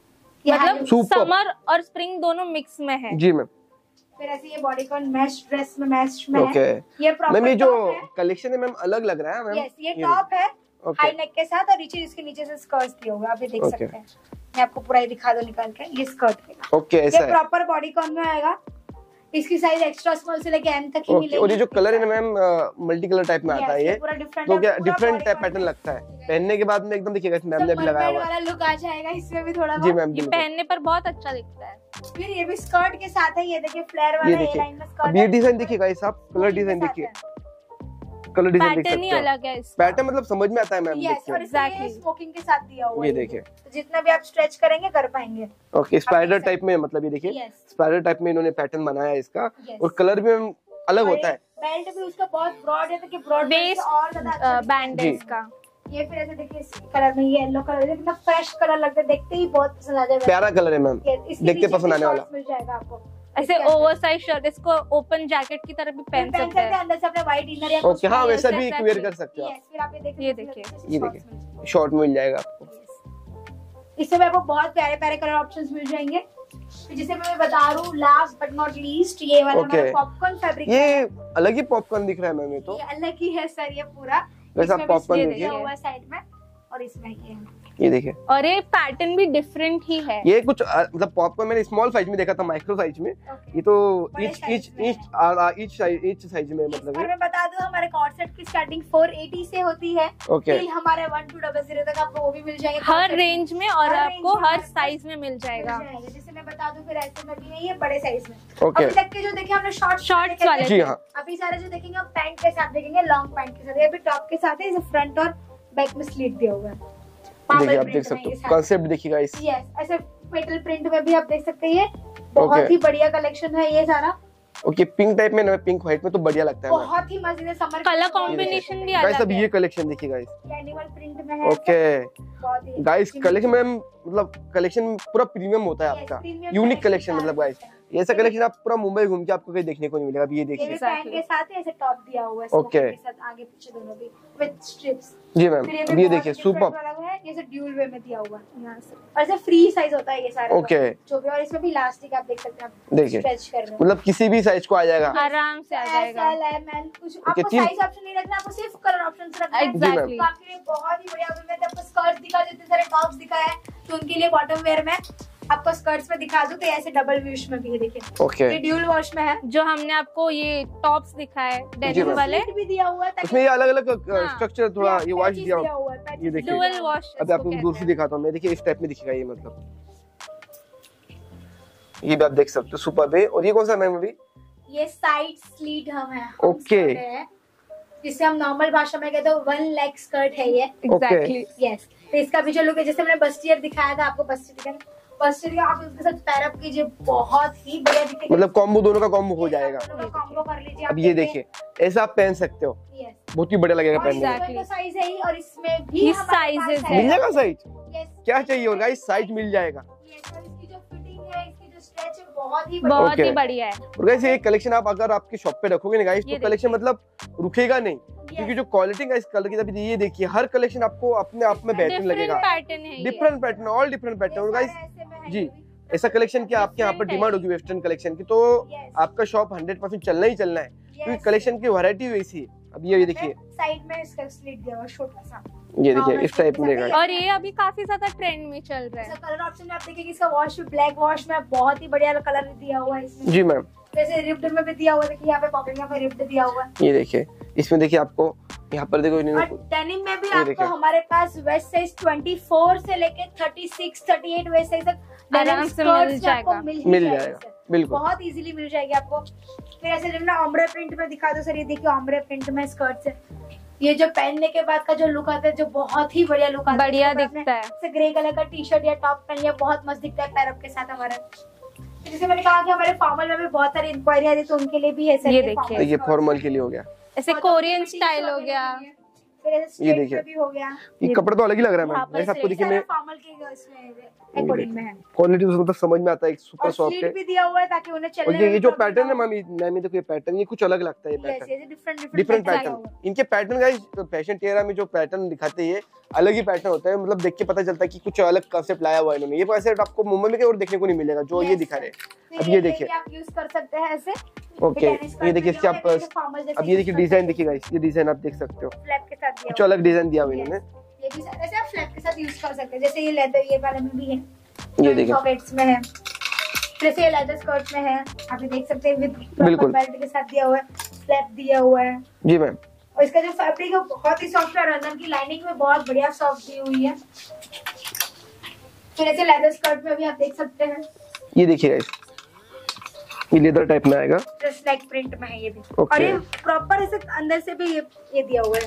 ये मतलब high- Super. समर और स्प्रिंग दोनों मिक्स में है। जी मैम। फिर ऐसे ये बॉडीकॉन मैश ड्रेस में मैच में ओके। है। ये प्रॉपर मैम ये जो टॉप है। कलेक्शन है मैम अलग लग रहा है मैम। यस, ये टॉप है ओके। हाई नेक के साथ, और नीचे इसके नीचे से स्कर्ट्स दिए हुए, आप ये देख ओके। सकते हैं। मैं आपको पूरा ही दिखा दूं निकाल के, ये स्कर्ट है, ओके ऐसा ये है। प्रॉपर बॉडीकॉन में आएगा। इसकी साइज एक्स्ट्रा स्मॉल से लेके एम तक ही ओके। मिलेगी। और ये जो कलर है ना मैम मल्टी कलर टाइप में Yes, आता है ये, पूरा डिफरेंट तो क्या डिफरेंट टाइप पैटर्न लगता है पहनने के बाद में, एकदम देखिएगा इस मैम ने भी लगाया हुआ है। वाला लुक आ जाएगा इसमें भी थोड़ा जी बहुत। मैम ये बिल्कुल। पहनने पर बहुत अच्छा दिखता है। फिर ये भी स्कर्ट के साथ है, ये देखिए फ्लेयर ये वाला देखिए, लाइन में स्कर्ट अब ये डिजाइन देखिएगा इस आप कलर डिजाइन देखिए, कलर डिजाइन देख पैटर्न ही सकते हो। अलग है इसका। पैटर्न मतलब समझ में आता है मैम, यस, और देखिए। इसमें स्मोकिंग के साथ दिया हुआ है। ये देखिए। तो जितना भी आप स्ट्रेच करेंगे कर पाएंगे। ओके। स्पाइडर देख टाइप में, मतलब ये देखिए Yes. स्पाइडर टाइप में इन्होंने पैटर्न बनाया है इसका, Yes. और कलर भी मैम अलग होता है। बेल्ट भी उसका बहुत ब्रॉड है, ताकि ब्रॉड Waist, और ज्यादा अच्छा बैंड है जी। इसका। ये फिर ऐसे देखिए इस कलर में, ये येलो कलर है, कितना फ्रेश कलर लगता है, देखते ही बहुत पसंद आ जाएगा। प्यारा कलर है मैम, इसके देखते नीचे पसंद भी आने वाला। shorts मिल जाएगा आपको। ऐसे इसके अंदर। ओवरसाइज शर्ट, इसको ओपन जैकेट की तरह भी पहन सकते हैं। अंदर से अपने व्हाइट इनर या ओके। हाँ वैसा भी Exactly. वेयर कर सकते हो आप। यस, फिर आप ये देखिए, ये देखिए शॉर्ट मिल जाएगा आपको। इससे भी आपको बहुत प्यारे प्यारे कलर ऑप्शंस मिल जाएंगे। जिसे मैं बता रहा हूँ लास्ट बट नॉट लीस्ट, ये वाला हमारा पॉपकॉर्न फैब्रिक। ये अलग ही पॉपकॉर्न दिख रहा है मैम, तो ये अलग ही है सर, ये पूरा वैसा पॉपकॉर्न दिया हुआ है साइड में, और इसमें ये देखिए, और ये पैटर्न भी डिफरेंट ही है। ये कुछ मतलब पॉपकॉर्न मैंने स्मॉल साइज में देखा था, माइक्रो साइज में, ये तो ईच साइज में मतलब है। मैं बता दूं हमारे कॉर्ड सेट की स्टार्टिंग 480 से होती है, फिर हमारे 1200 तक आपको वो भी मिल जाएगा हर रेंज में, और आपको हर साइज में मिल जाएगा। जैसे मैं बता दूं फिर ऐसे में भी नहीं है, बड़े साइज में। अभी तक के जो देखे हमने शॉर्ट्स वाले, जी हाँ, अभी सारे जो देखेंगे हम पैंट के साथ देखेंगे, लॉन्ग पैंट के साथ, ये भी टॉप के साथ है, फ्रंट और बैक में स्लिट दिया हुआ है। देखिए आप देख सकते हो, कॉन्सेप्ट देखिएगा इस, ऐसे मेटल प्रिंट में भी आप देख सकते हैं, बहुत ही बढ़िया कलेक्शन है ये सारा। ओके, पिंक टाइप में, पिंक व्हाइट में तो बढ़िया लगता है, बहुत ही मजेदार है। समर कलर कॉम्बिनेशन भी अलग है। ये कलेक्शन देखिए गाइस, एनिमल प्रिंट में है। ओके गाइस, कलेक्शन में मतलब कलेक्शन पूरा प्रीमियम होता है आपका, यूनिक कलेक्शन मतलब गाइस, ऐसा कलेक्शन आप पूरा मुंबई घूम के आपको कहीं देखने को नहीं मिलेगा। अभी ये देखिए, पैंट के साथ ऐसे टॉप दिया हुआ है, ओके, के साथ आगे पीछे दोनों भी विद स्ट्रिप्स। जी मैम, अब ये देखिए सुपर, ये ड्यूल वे में दिया हुआ है यहाँ से, और ऐसे फ्री साइज होता है ये सारे, ओके, जो भी, और इसमें भी इलास्टिक आप देख सकते हैं, देखिए स्ट्रेच कर रहे हैं, मतलब किसी भी साइज को आ जाएगा, आराम से आ जाएगा। कुछ आपको साइज ऑप्शन नहीं रखना, आपको सिर्फ कलर ऑप्शन रखना है। एग्जैक्टली, तो आपके लिए बहुत ही बढ़िया। मैंने आपको स्कर्ट दिखा, जितने सारे टॉप्स दिखाए हैं, तो उनके लिए बॉटम वेयर में आपको स्कर्ट्स में दिखा दूं, तो ऐसे डबल वॉश में भी है, देखिए, ओके, ये ड्यूल वॉश में है। जो हमने आपको ये टॉप्स दिखाए डेनिम वाले भी दिया हुआ है, उसमें ये अलग अलग स्ट्रक्चर, थोड़ा ये वॉश दिया हुआ है, ये देखिए डुअल वॉश। अब आपको दूर से दिखाता हूँ मैं, देखिए इस टाइप में दिखेगा ये, मतलब ये भी आप देख सकते हो, सुपर है। और ये कौन सा मैम अभी? ये साइड स्लीट हम है, ओके, जिसे हम नॉर्मल भाषा में कहते हैं 1 लेग स्कर्ट है ये, एग्जैक्टली, यस। तो इसका भी जो लुक है, जैसे मैंने बस्टियर दिखाया था आपको, बस्टियर आप उसके साथ पैर अप कीजिए, बहुत ही बढ़िया दिखेगा, मतलब कॉम्बो, दोनों का कॉम्बो हो जाएगा, कॉम्बो कर लीजिए। अब ये देखिए, ऐसा आप पहन सकते हो, बहुत ही बढ़िया लगेगा पहनने में। इसमें तो साइज है ही, और इसमें भी साइजेस मिल जाएगा साइज, क्या चाहिए और गाइस, साइज मिल जाएगा। इसकी जो फिटिंग है, इसकी जो स्ट्रेच है, बहुत ही बढ़िया है। और गाइस ये कलेक्शन आप अगर आपके शॉप पे रखोगे ना गाइस, तो कलेक्शन मतलब रुकेगा नहीं, क्योंकि जो क्वालिटी का इस कलर की, अभी ये देखिए, हर कलेक्शन आपको अपने आप में बेहतरीन लगेगा, different pattern, all different pattern. और गाइस जी, ऐसा कलेक्शन की आपके यहाँ पर डिमांड होगी वेस्टर्न कलेक्शन की, तो आपका शॉप 100% चलना ही चलना है, क्योंकि कलेक्शन की वैरायटी वैसी है। अब ये देखिए, साइड में इसका स्लिट दिया हुआ छोटा सा, ये देखिए इस टाइप में देगा, और ये अभी काफी ज्यादा ट्रेंड में चल रहा है। कलर ऑप्शन में आप देखेंगे, इसका वॉश ब्लैक वॉश में बहुत ही बढ़िया कलर दिया हुआ है इसमें। जी मैम, जैसे रिप्ड में भी दिया हुआ है, देखिए यहाँ पे पॉकेट में रिप्ड दिया हुआ है, ये देखिए, इसमें देखिए आपको यहाँ पर देखो, डेनिम में भी आपको हमारे पास वेस्ट साइज 24 से लेके 36, 38 वेस्ट साइज तक आराम से मिल जाएगा, बिल्कुल, बहुत इजीली मिल जाएगी आपको। फिर ऐसे जब ऑम्ब्रे प्रिंट में दिखा दो सर, ये देखिए ऑम्ब्रे प्रिंट में स्कर्ट्स है, ये जो पहनने के बाद का जो लुक आता है, जो बहुत ही बढ़िया लुक आता है, बढ़िया दिखता है। ग्रे कलर का टी शर्ट या टॉप पहन लिया, बहुत मस्त दिखता है पैरअप के साथ हमारा। जैसे मैंने कहा कि हमारे फॉर्मल में भी बहुत सारी इंक्वायरी आ रही, तो उनके लिए भी है, ये देखिए, ये फॉर्मल के लिए हो गया, ऐसे कोरियन स्टाइल हो गया, ये देखिए भी हो गया, ये कपड़ा तो अलग ही लग रहा है मैम, जैसे आपको देखिए, फॉर्मल के अकॉर्डिंग में है, क्वालिटी तो मतलब समझ में आता है, एक सुपर सॉफ्ट है, भी दिया हुआ है ताकि उन्हें चलने में। ये जो पैटर्न है मैम, देखो ये पैटर्न, ये कुछ अलग लगता है, ये पैटर्न डिफरेंट पैटर्न, इनके पैटर्न गाइस फैशन टेरा में जो पैटर्न दिखाते हैं, अलग ही पैटर्न होता है, मतलब देख के पता चलता है कि कुछ अलग कांसेप्ट लाया हुआ है इन्होंने। ये कांसेप्ट आपको मुंबई में और देखने को नहीं मिलेगा, जो ये दिखा रहे हैं। अब ये देखिए, आप यूज कर सकते हैं ऐसे, ओके, ये देखिए इसके आप, अब ये देखिए डिजाइन देखिए गाइस, ये डिजाइन आप देख सकते हो, फ्लैप के साथ कुछ अलग डिजाइन दिया हुआ इन्होंने, ये भी ऐसे आप फ्लैप के साथ यूज कर सकते हैं। जैसे ये लेदर, ये वाले में भी है, ये देखिए पॉकेट्स में है, जैसे ये लेदर स्कर्ट में है, आप ये देख सकते हैं, विद बिल्कुल बेल्ट के साथ दिया हुआ है, फ्लैप दिया हुआ है। जी मैम, और इसका जो फैब्रिक है बहुत ही सॉफ्ट है, अंदर की लाइनिंग में बहुत बढ़िया सॉफ्ट दी हुई है। फिर ऐसे लेदर स्कर्ट में भी आप देख सकते हैं, ये देखिए गाइस, ये लेदर टाइप में आएगा, जस्ट लाइक प्रिंट में है ये भी, और ये प्रॉपर ऐसे अंदर से भी ये दिया हुआ है,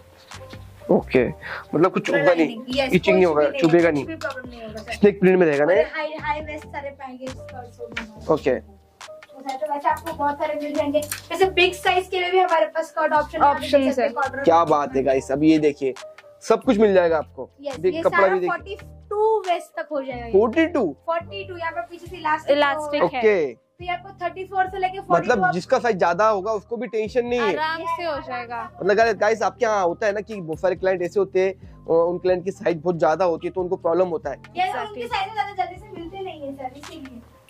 ओके, मतलब कुछ चुभेगा नहीं, इचिंग नहीं होगा, चुभेगा नहीं, स्नेक प्रिंट में रहेगा ना, हाई वेस्ट सारे पाएंगे स्कर्ट्स होंगे, ओके। तो वैसे आपको बहुत सारे मिल जाएंगे, जैसे बिग साइज के लिए भी हमारे पास स्कर्ट ऑप्शन है। क्या बात है गाइस, अब ये देखिए सब कुछ मिल जाएगा आपको, बिग कपड़ा भी देखिए, 42 वेस्ट तक हो जाएगा, 42 यहाँ पे पीछे से इलास्टिक है, ओके, तो आपको 34 से लेके 42, मतलब जिसका साइज ज्यादा होगा उसको भी टेंशन नहीं है, आराम से हो जाएगा। मतलब गाइस आपके यहाँ होता है ना कि बहुत सारे क्लाइंट ऐसे होते हैं, उन क्लाइंट की साइज बहुत ज्यादा होती है, तो उनको प्रॉब्लम होता है, उनकी साइज ज्यादा जल्दी से मिलते नहीं है सर, इसीलिए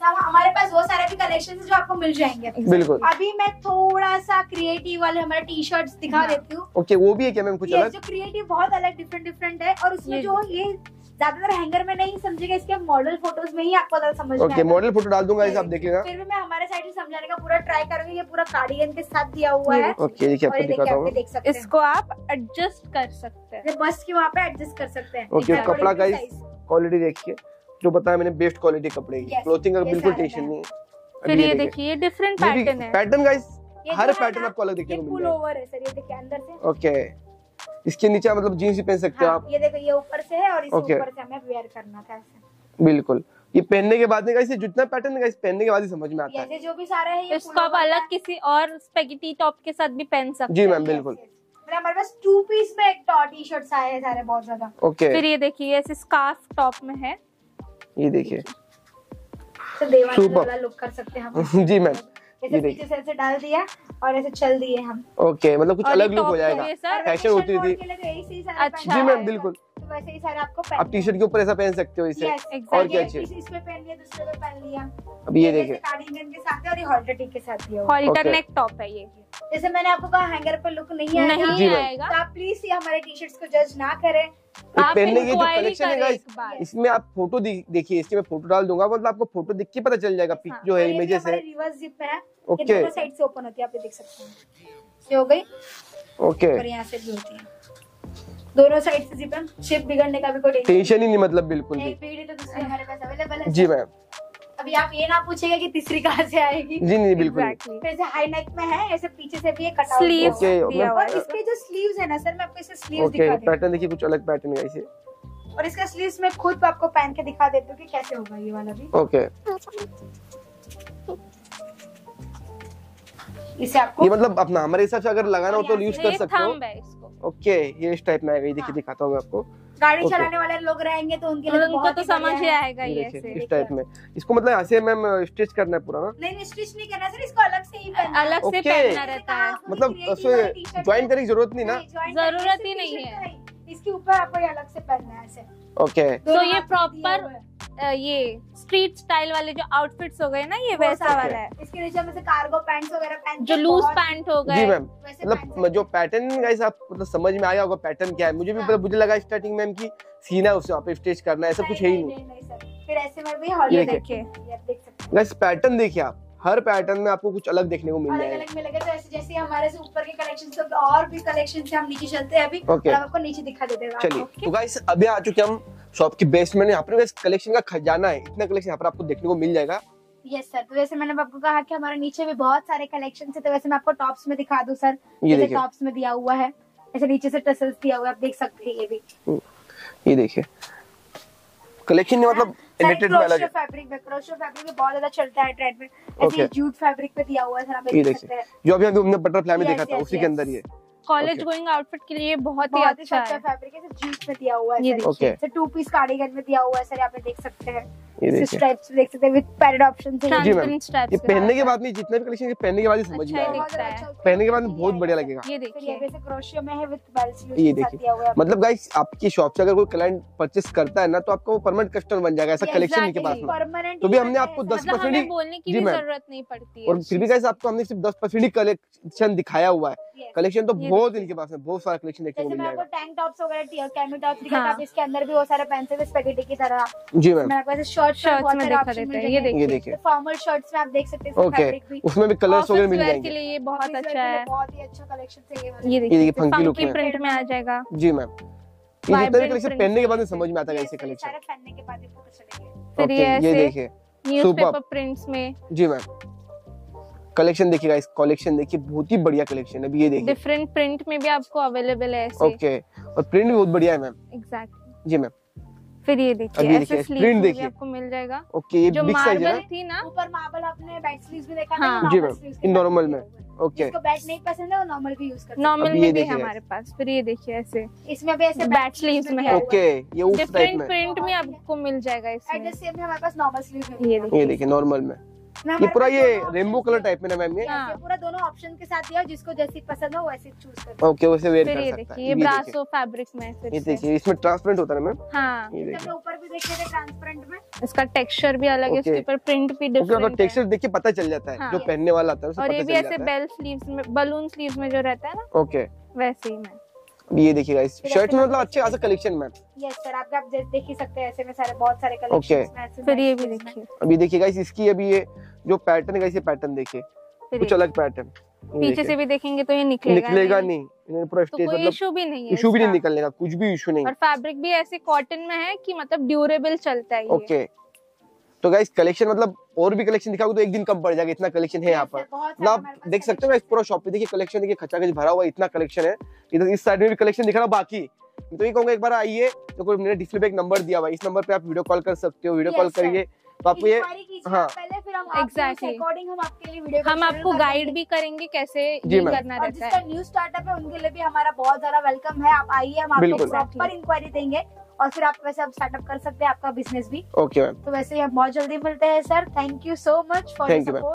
हमारे पास वो सारे भी कलेक्शन है जो आपको मिल जाएंगे। बिल्कुल। अभी मैं थोड़ा सा क्रिएटिव वाले हमारे टी शर्ट्स दिखा देती हूँ। ओके, वो भी है क्या मैम कुछ अलग? जो क्रिएटिव बहुत अलग डिफरेंट है, और उसमें जो ये ज्यादातर हैंगर में नहीं समझेगा, इसके मॉडल फोटोज में ही आपको ज्यादा समझ में आएगा। ओके, मॉडल फोटो डाल दूंगा, इसे आप देख लेना। फिर भी मैं हमारे साइड से समझाने का पूरा ट्राई करूंगी। ये पूरा कार्डिगन के साथ दिया हुआ है। ओके, देखिए आपको दिखाता हूँ। देख सकते हैं, इसको आप एडजस्ट कर सकते हैं, बस के वहाँ पे एडजस्ट कर सकते हैं। ओके, कपड़ा का क्वालिटी देखिए, जो बताया मैंने बेस्ट क्वालिटी कपड़े की, क्लोथिंग का बिल्कुल टेंशन नहीं है। फिर ये देखिए, ये डिफरेंट पैटर्न है। पैटर्न गाइस, हर पैटर्न आपको अलग देखने को फुल मिलेगा। ओवर है सर, ये देखिए अंदर से। ओके, इसके नीचे मतलब जीन्स भी पहन सकते हो आप। ये देखो, ये ऊपर से है और इस ऊपर से हमें वेयर करना था ऐसे। बिल्कुल, ये पहनने के बाद गाइस, जितना पैटर्न गाइस पहनने के बाद ही समझ में आता है। ये जो भी सारे है, ये इसको आप अलग किसी और स्पेगेटी टॉप के साथ भी पहन सकते हैं। जी मैम, बिल्कुल। हमारे पास 2 पीस में एक टी शर्ट्स आए हैं सारे, बहुत ज्यादा। ओके, फिर ये देखिए, ऐसे स्कार्फ टॉप में है। ये देखिए, तो देवानी वाला लुक कर सकते हैं हम। जी मैम, ये पीछे से ऐसे डाल दिया और ऐसे चल दिए हम। ओके, मतलब कुछ अलग लुक हो जाएगा। फैशन होती थी। अच्छा, जी मैम, बिल्कुल। तो वैसे ही सारे आपको आप टी शर्ट के ऊपर ऐसा पहन सकते हो इसे। और क्या चाहिए? इसमें पहन लिया, दूसरे में पहन लिया। अब ये देखिए, कार्डिगन के साथ है और ये हॉल्टर टी के साथ दिया हुआ है। हॉल्टर नेक टॉप है ये। जैसे मैंने आपको कहा, हैंगर पर लुक नहीं आएगा, तो आप प्लीज ये हमारे टी शर्ट्स को जज ना करें। आप पहनने की जो इंक्वायरी कलेक्शन है करें गाइस, एक बार। इसमें आप फोटो देखिए, इसके मैं फोटो डाल दूंगा, मतलब आपको फोटो देख के पता चल जाएगा। पिक जो है, इमेजेस है। रिवर्स जिप है, ओके। ये दोनों साइड से ओपन होती है, आप ये देख सकते हैं। ये हो गई। ओके, और यहाँ से भी होती है, दोनों साइड से जिप है। शिप बिगड़ने का भी कोई टेंशन ही नहीं, मतलब बिल्कुल भी। एक पीढ़ी तो दूसरी हमारे पास अवेलेबल है। जी मैम। अभी आप ये ना पूछेगा कि तीसरी कहाँ से आएगी। जी नहीं, बिल्कुल। फिर से हाई नेक में है, ऐसे पीछे से भी ये कटा स्लीव्स दिया हुआ और है। इसके जो स्लीव्स है ना सर, मैं आपको इसे स्लीव्स ओके, दिखा देती पैटर्न देखिए, कुछ अलग पैटर्न है इसे। हूँ। और इसका स्लीव्स मैं खुद आपको पहन के दिखा देती हूँ कि कैसे होगा ये वाला भी। ओके, इसे आपको ये मतलब अपना हमारे हिसाब से अगर लगाना हो तो यूज कर ये सकते हो। थंब है इसको। ओके, ये इस टाइप में आएगा। ये देखिए, दिखाता हूँ मैं आपको। गाड़ी चलाने वाले लोग रहेंगे तो उनके लिए उनको बहुत तो ही समझ ही बढ़िया है। आएगा ये ये देखिए, ऐसे। इस टाइप में। इसको मतलब ऐसे मैम स्टिच करना है पूरा ना? नहीं, स्टिच नहीं करना सर, इसको अलग से ही पहनना है। अलग से ओके। पहनना रहता है। मतलब उससे ज्वाइन करने की जरूरत नहीं ना? जरूरत ही नहीं है। इसके ऊपर आपको ये अलग से पहनना है ऐसे। ओके, तो ये प्रॉपर ये स्ट्रीट स्टाइल वाले जो आउटफिट्स हो गए ना, ये वैसा वाला है। इसके नीचे में से कार्गो पैंट्स वगैरह पहन जो लूज पैंट हो जी गए। मैम, मतलब जो पैटर्न गाइस आप मतलब समझ में आया होगा पैटर्न क्या है। मुझे भी मुझे लगा स्टार्टिंग में कि सीना है, उससे वहाँ पे स्टिच करना है, ऐसा कुछ है ही नहीं। सर, फिर ऐसे में भी ये हॉलिडे देखिए, देख सकते हैं। गाइस पैटर्न देखिए आप, हर पैटर्न में आपको कुछ अलग देखने को मिल अलग जाएगा। अलग मिलेगा। तो ऐसे जैसे हमारे से ऊपर के कलेक्शन से और भी कलेक्शन से हम नीचे चलते हैं अभी। ओके। और आपको नीचे दिखा देते हैं। चलिए, तो गाइस अभी आ चुके हम शॉप की बेसमेंट। यहाँ पर कलेक्शन का खजाना है, इतना कलेक्शन यहाँ पर आपको देखने को मिल जाएगा। यस सर, तो वैसे मैंने आपको कहा कि हमारे नीचे भी बहुत सारे कलेक्शन है। तो वैसे मैं आपको टॉप्स में दिखा दूं सर। ये जैसे देखिए, टॉप्स में दिया हुआ है, ऐसे नीचे से टसल्स दिया हुआ है, आप देख सकते हैं। ये भी ये देखिए कलेक्शन में मतलब इलेक्ट्रेड में अलग है। फैब्रिक में बहुत ज्यादा चलता है ट्रेंड में। ऐसे जूट फैब्रिक पे दिया हुआ है सर, आप ये देख सकते देखिए, हैं। जो अभी हमने बटरफ्लाई में देखा था, उसी के अंदर ये कॉलेज गोइंग आउटफिट के लिए बहुत ही अच्छा है। फैब्रिक है, जूट में दिया हुआ है। ये ओके, सर 2 पीस कार्डिगन में दिया हुआ है सर, यहाँ पे देख सकते हैं। ये देखिए, स्ट्राइप्स देख सकते हैं विद पैरेड ऑप्शन से। जी मैम, ये पहनने के बाद में जितने भी कलेक्शन पहनने के बाद ही समझ में अच्छा आएगा। दिखता है। पहनने के बाद में बहुत बढ़िया लगेगा। ये देखिए, वैसे क्रोशियो में है विद बेल स्लीव्स ये के साथ देखिए, दिया हुआ है। मतलब गाइस आपकी शॉप से अगर कोई क्लाइंट परचेस करता है ना, तो आपका वो परमानेंट कस्टमर बन जाएगा। ऐसा कलेक्शन के पास में। परमानेंट तो भी हमने आपको 10% हमें बोलने की जी भी मैम, जरूरत नहीं पड़ती है। और फिर भी गाइस आपको हमने सिर्फ 10% ही कलेक्शन दिखाया हुआ है। कलेक्शन तो बहुत इनके पास है, बहुत सारा कलेक्शन देखने को जैसे मिल मैं आपको जाएगा। टैंक टॉप्स वगैरह कैमी टॉप्स दिखा हाँ। आप इसके अंदर भी वो सारे पहन सकते हैं स्पेगेटी की तरह। जी मैम, मैं आपको ऐसे शर्ट्स में दिखा देते हैं। ये देखिए, फॉर्मल शर्ट्स में आप देख सकते हैं ओके, फैब्रिक भी। उसमें भी कलर्स वगैरह मिल ऑफिस वेयर जाएंगे। के लिए ये बहुत ऑफिस अच्छा वेयर के लिए है। बहुत ही अच्छा कलेक्शन है ये वाला। ये ये देखिए, देखिए, फंकी लुक फंकी में। प्रिंट में आ जाएगा। जी मैम, ये जितने भी कलेक्शन पहनने के बाद में समझ में आता है कैसे कलेक्शन। सारे पहनने के बाद ही पता चलेंगे। फिर ये ये ऐसे देखिए, न्यूज़पेपर प्रिंट्स में। जी मैम, कलेक्शन देखिएगा, इस कलेक्शन देखिए, बहुत ही बढ़िया कलेक्शन है। अभी ये देखिए, डिफरेंट प्रिंट में भी आपको अवेलेबल है ऐसे। ओके, और प्रिंट भी बहुत बढ़िया है मैम। एग्जैक्टली। जी मैम, फिर ये अब देखिए, ये ऐसे देखिए, स्लीव प्रिंट में भी देखिए। आपको मिल जाएगा। ओके, ये जो बिग साइज है मार्बल ना? थी ना, ऊपर मार्बल आपने बैक स्लीव्स में देखा हाँ। था। जी मैम, इन नॉर्मल में। ओके, जिसको बैक नहीं पसंद है वो नॉर्मल भी यूज कर सकते नॉर्मल अब ये में भी है देखिए। हमारे पास। फिर ये देखिए, ऐसे हैं। इसमें भी ऐसे बैक स्लीव्स में है। ओके, ये उस टाइप डिफरेंट में। प्रिंट में आपको मिल जाएगा इसमें। एट द सेम हमारे पास नॉर्मल स्लीव्स में ये ये देखिए, नॉर्मल में ये पूरा ये रेनबो कलर टाइप में ना मैम ये? हाँ। पूरा दोनों ऑप्शन के साथ दिया, जिसको जैसी पसंद हो वैसे चूज कर। ओके, वैसे वेयर फिर कर ये सकता देखिए है। ये ब्रासो फैब्रिक में फिर ये से। देखिए इसमें ट्रांसपेरेंट होता है ना मैम? हाँ, ये देखिए ऊपर भी देखे थे ट्रांसपेरेंट में। इसका टेक्सचर भी अलग है, Okay. इसके ऊपर प्रिंट भी मतलब डिफरेंट है। टेक्सचर देख के पता चल जाता है, हाँ। जो पहनने वाला आता है उसे और पता ये चल भी ऐसे जाता है। बेल स्लीव्स में, बलून स्लीव्स में जो रहता है ना, ओके, वैसे ही में। ये देखिए गाइस, शर्ट में मतलब अच्छे खासा कलेक्शन मैम। यस सर, आप देख ही सकते हैं, ऐसे में सारे बहुत सारे कलेक्शंस में ऐसे। फिर ये भी देखिए, अभी देखिए गाइस इसकी अभी ये जो पैटर्न है गाइस, ये पैटर्न देखिए फिर कुछ ये अलग पैटर्न। पीछे से भी देखेंगे तो ये निकलेगा नहीं, इन्होंने पूरा तो स्टेज कोई मतलब इशू भी नहीं है इशू भी नहीं इसका। निकलने का, कुछ भी इशू नहीं। और फैब्रिक भी ऐसे कॉटन में है कि मतलब ड्यूरेबल चलता है ये। ओके, तो गाइस कलेक्शन मतलब और भी कलेक्शन दिखाओगे तो एक दिन कम पड़ जाएगा, इतना कलेक्शन है यहाँ पर। मतलब आप देख सकते हो गाइस पूरा शॉप पे देखिए कलेक्शन, देखिए खचाखच भरा हुआ, इतना कलेक्शन है। इधर इस साइड में भी कलेक्शन दिख रहा बाकी। तो ये कहूंगा एक बार आइए, तो कोई मैंने डिस्प्ले पे एक नंबर दिया हुआ है, इस नंबर पे आप वीडियो कॉल कर सकते हो। वीडियो कॉल करिए तो आपको ये हाँ पहले, फिर हम Exactly. अकॉर्डिंग हम आपके लिए वीडियो हम आपको गाइड भी करेंगे कैसे जी यूज मैम। करना और रहता जिसका है। न्यू स्टार्टअप है उनके लिए भी हमारा बहुत ज्यादा वेलकम है। आप आइए, हम आपको बिल्कुल। प्रॉपर इंक्वायरी देंगे और फिर आप वैसे आप स्टार्टअप कर सकते हैं आपका बिजनेस भी। ओके मैम, तो वैसे ही हम बहुत जल्दी मिलते हैं sir. Thank you so much for Thank you, ma'am. Support.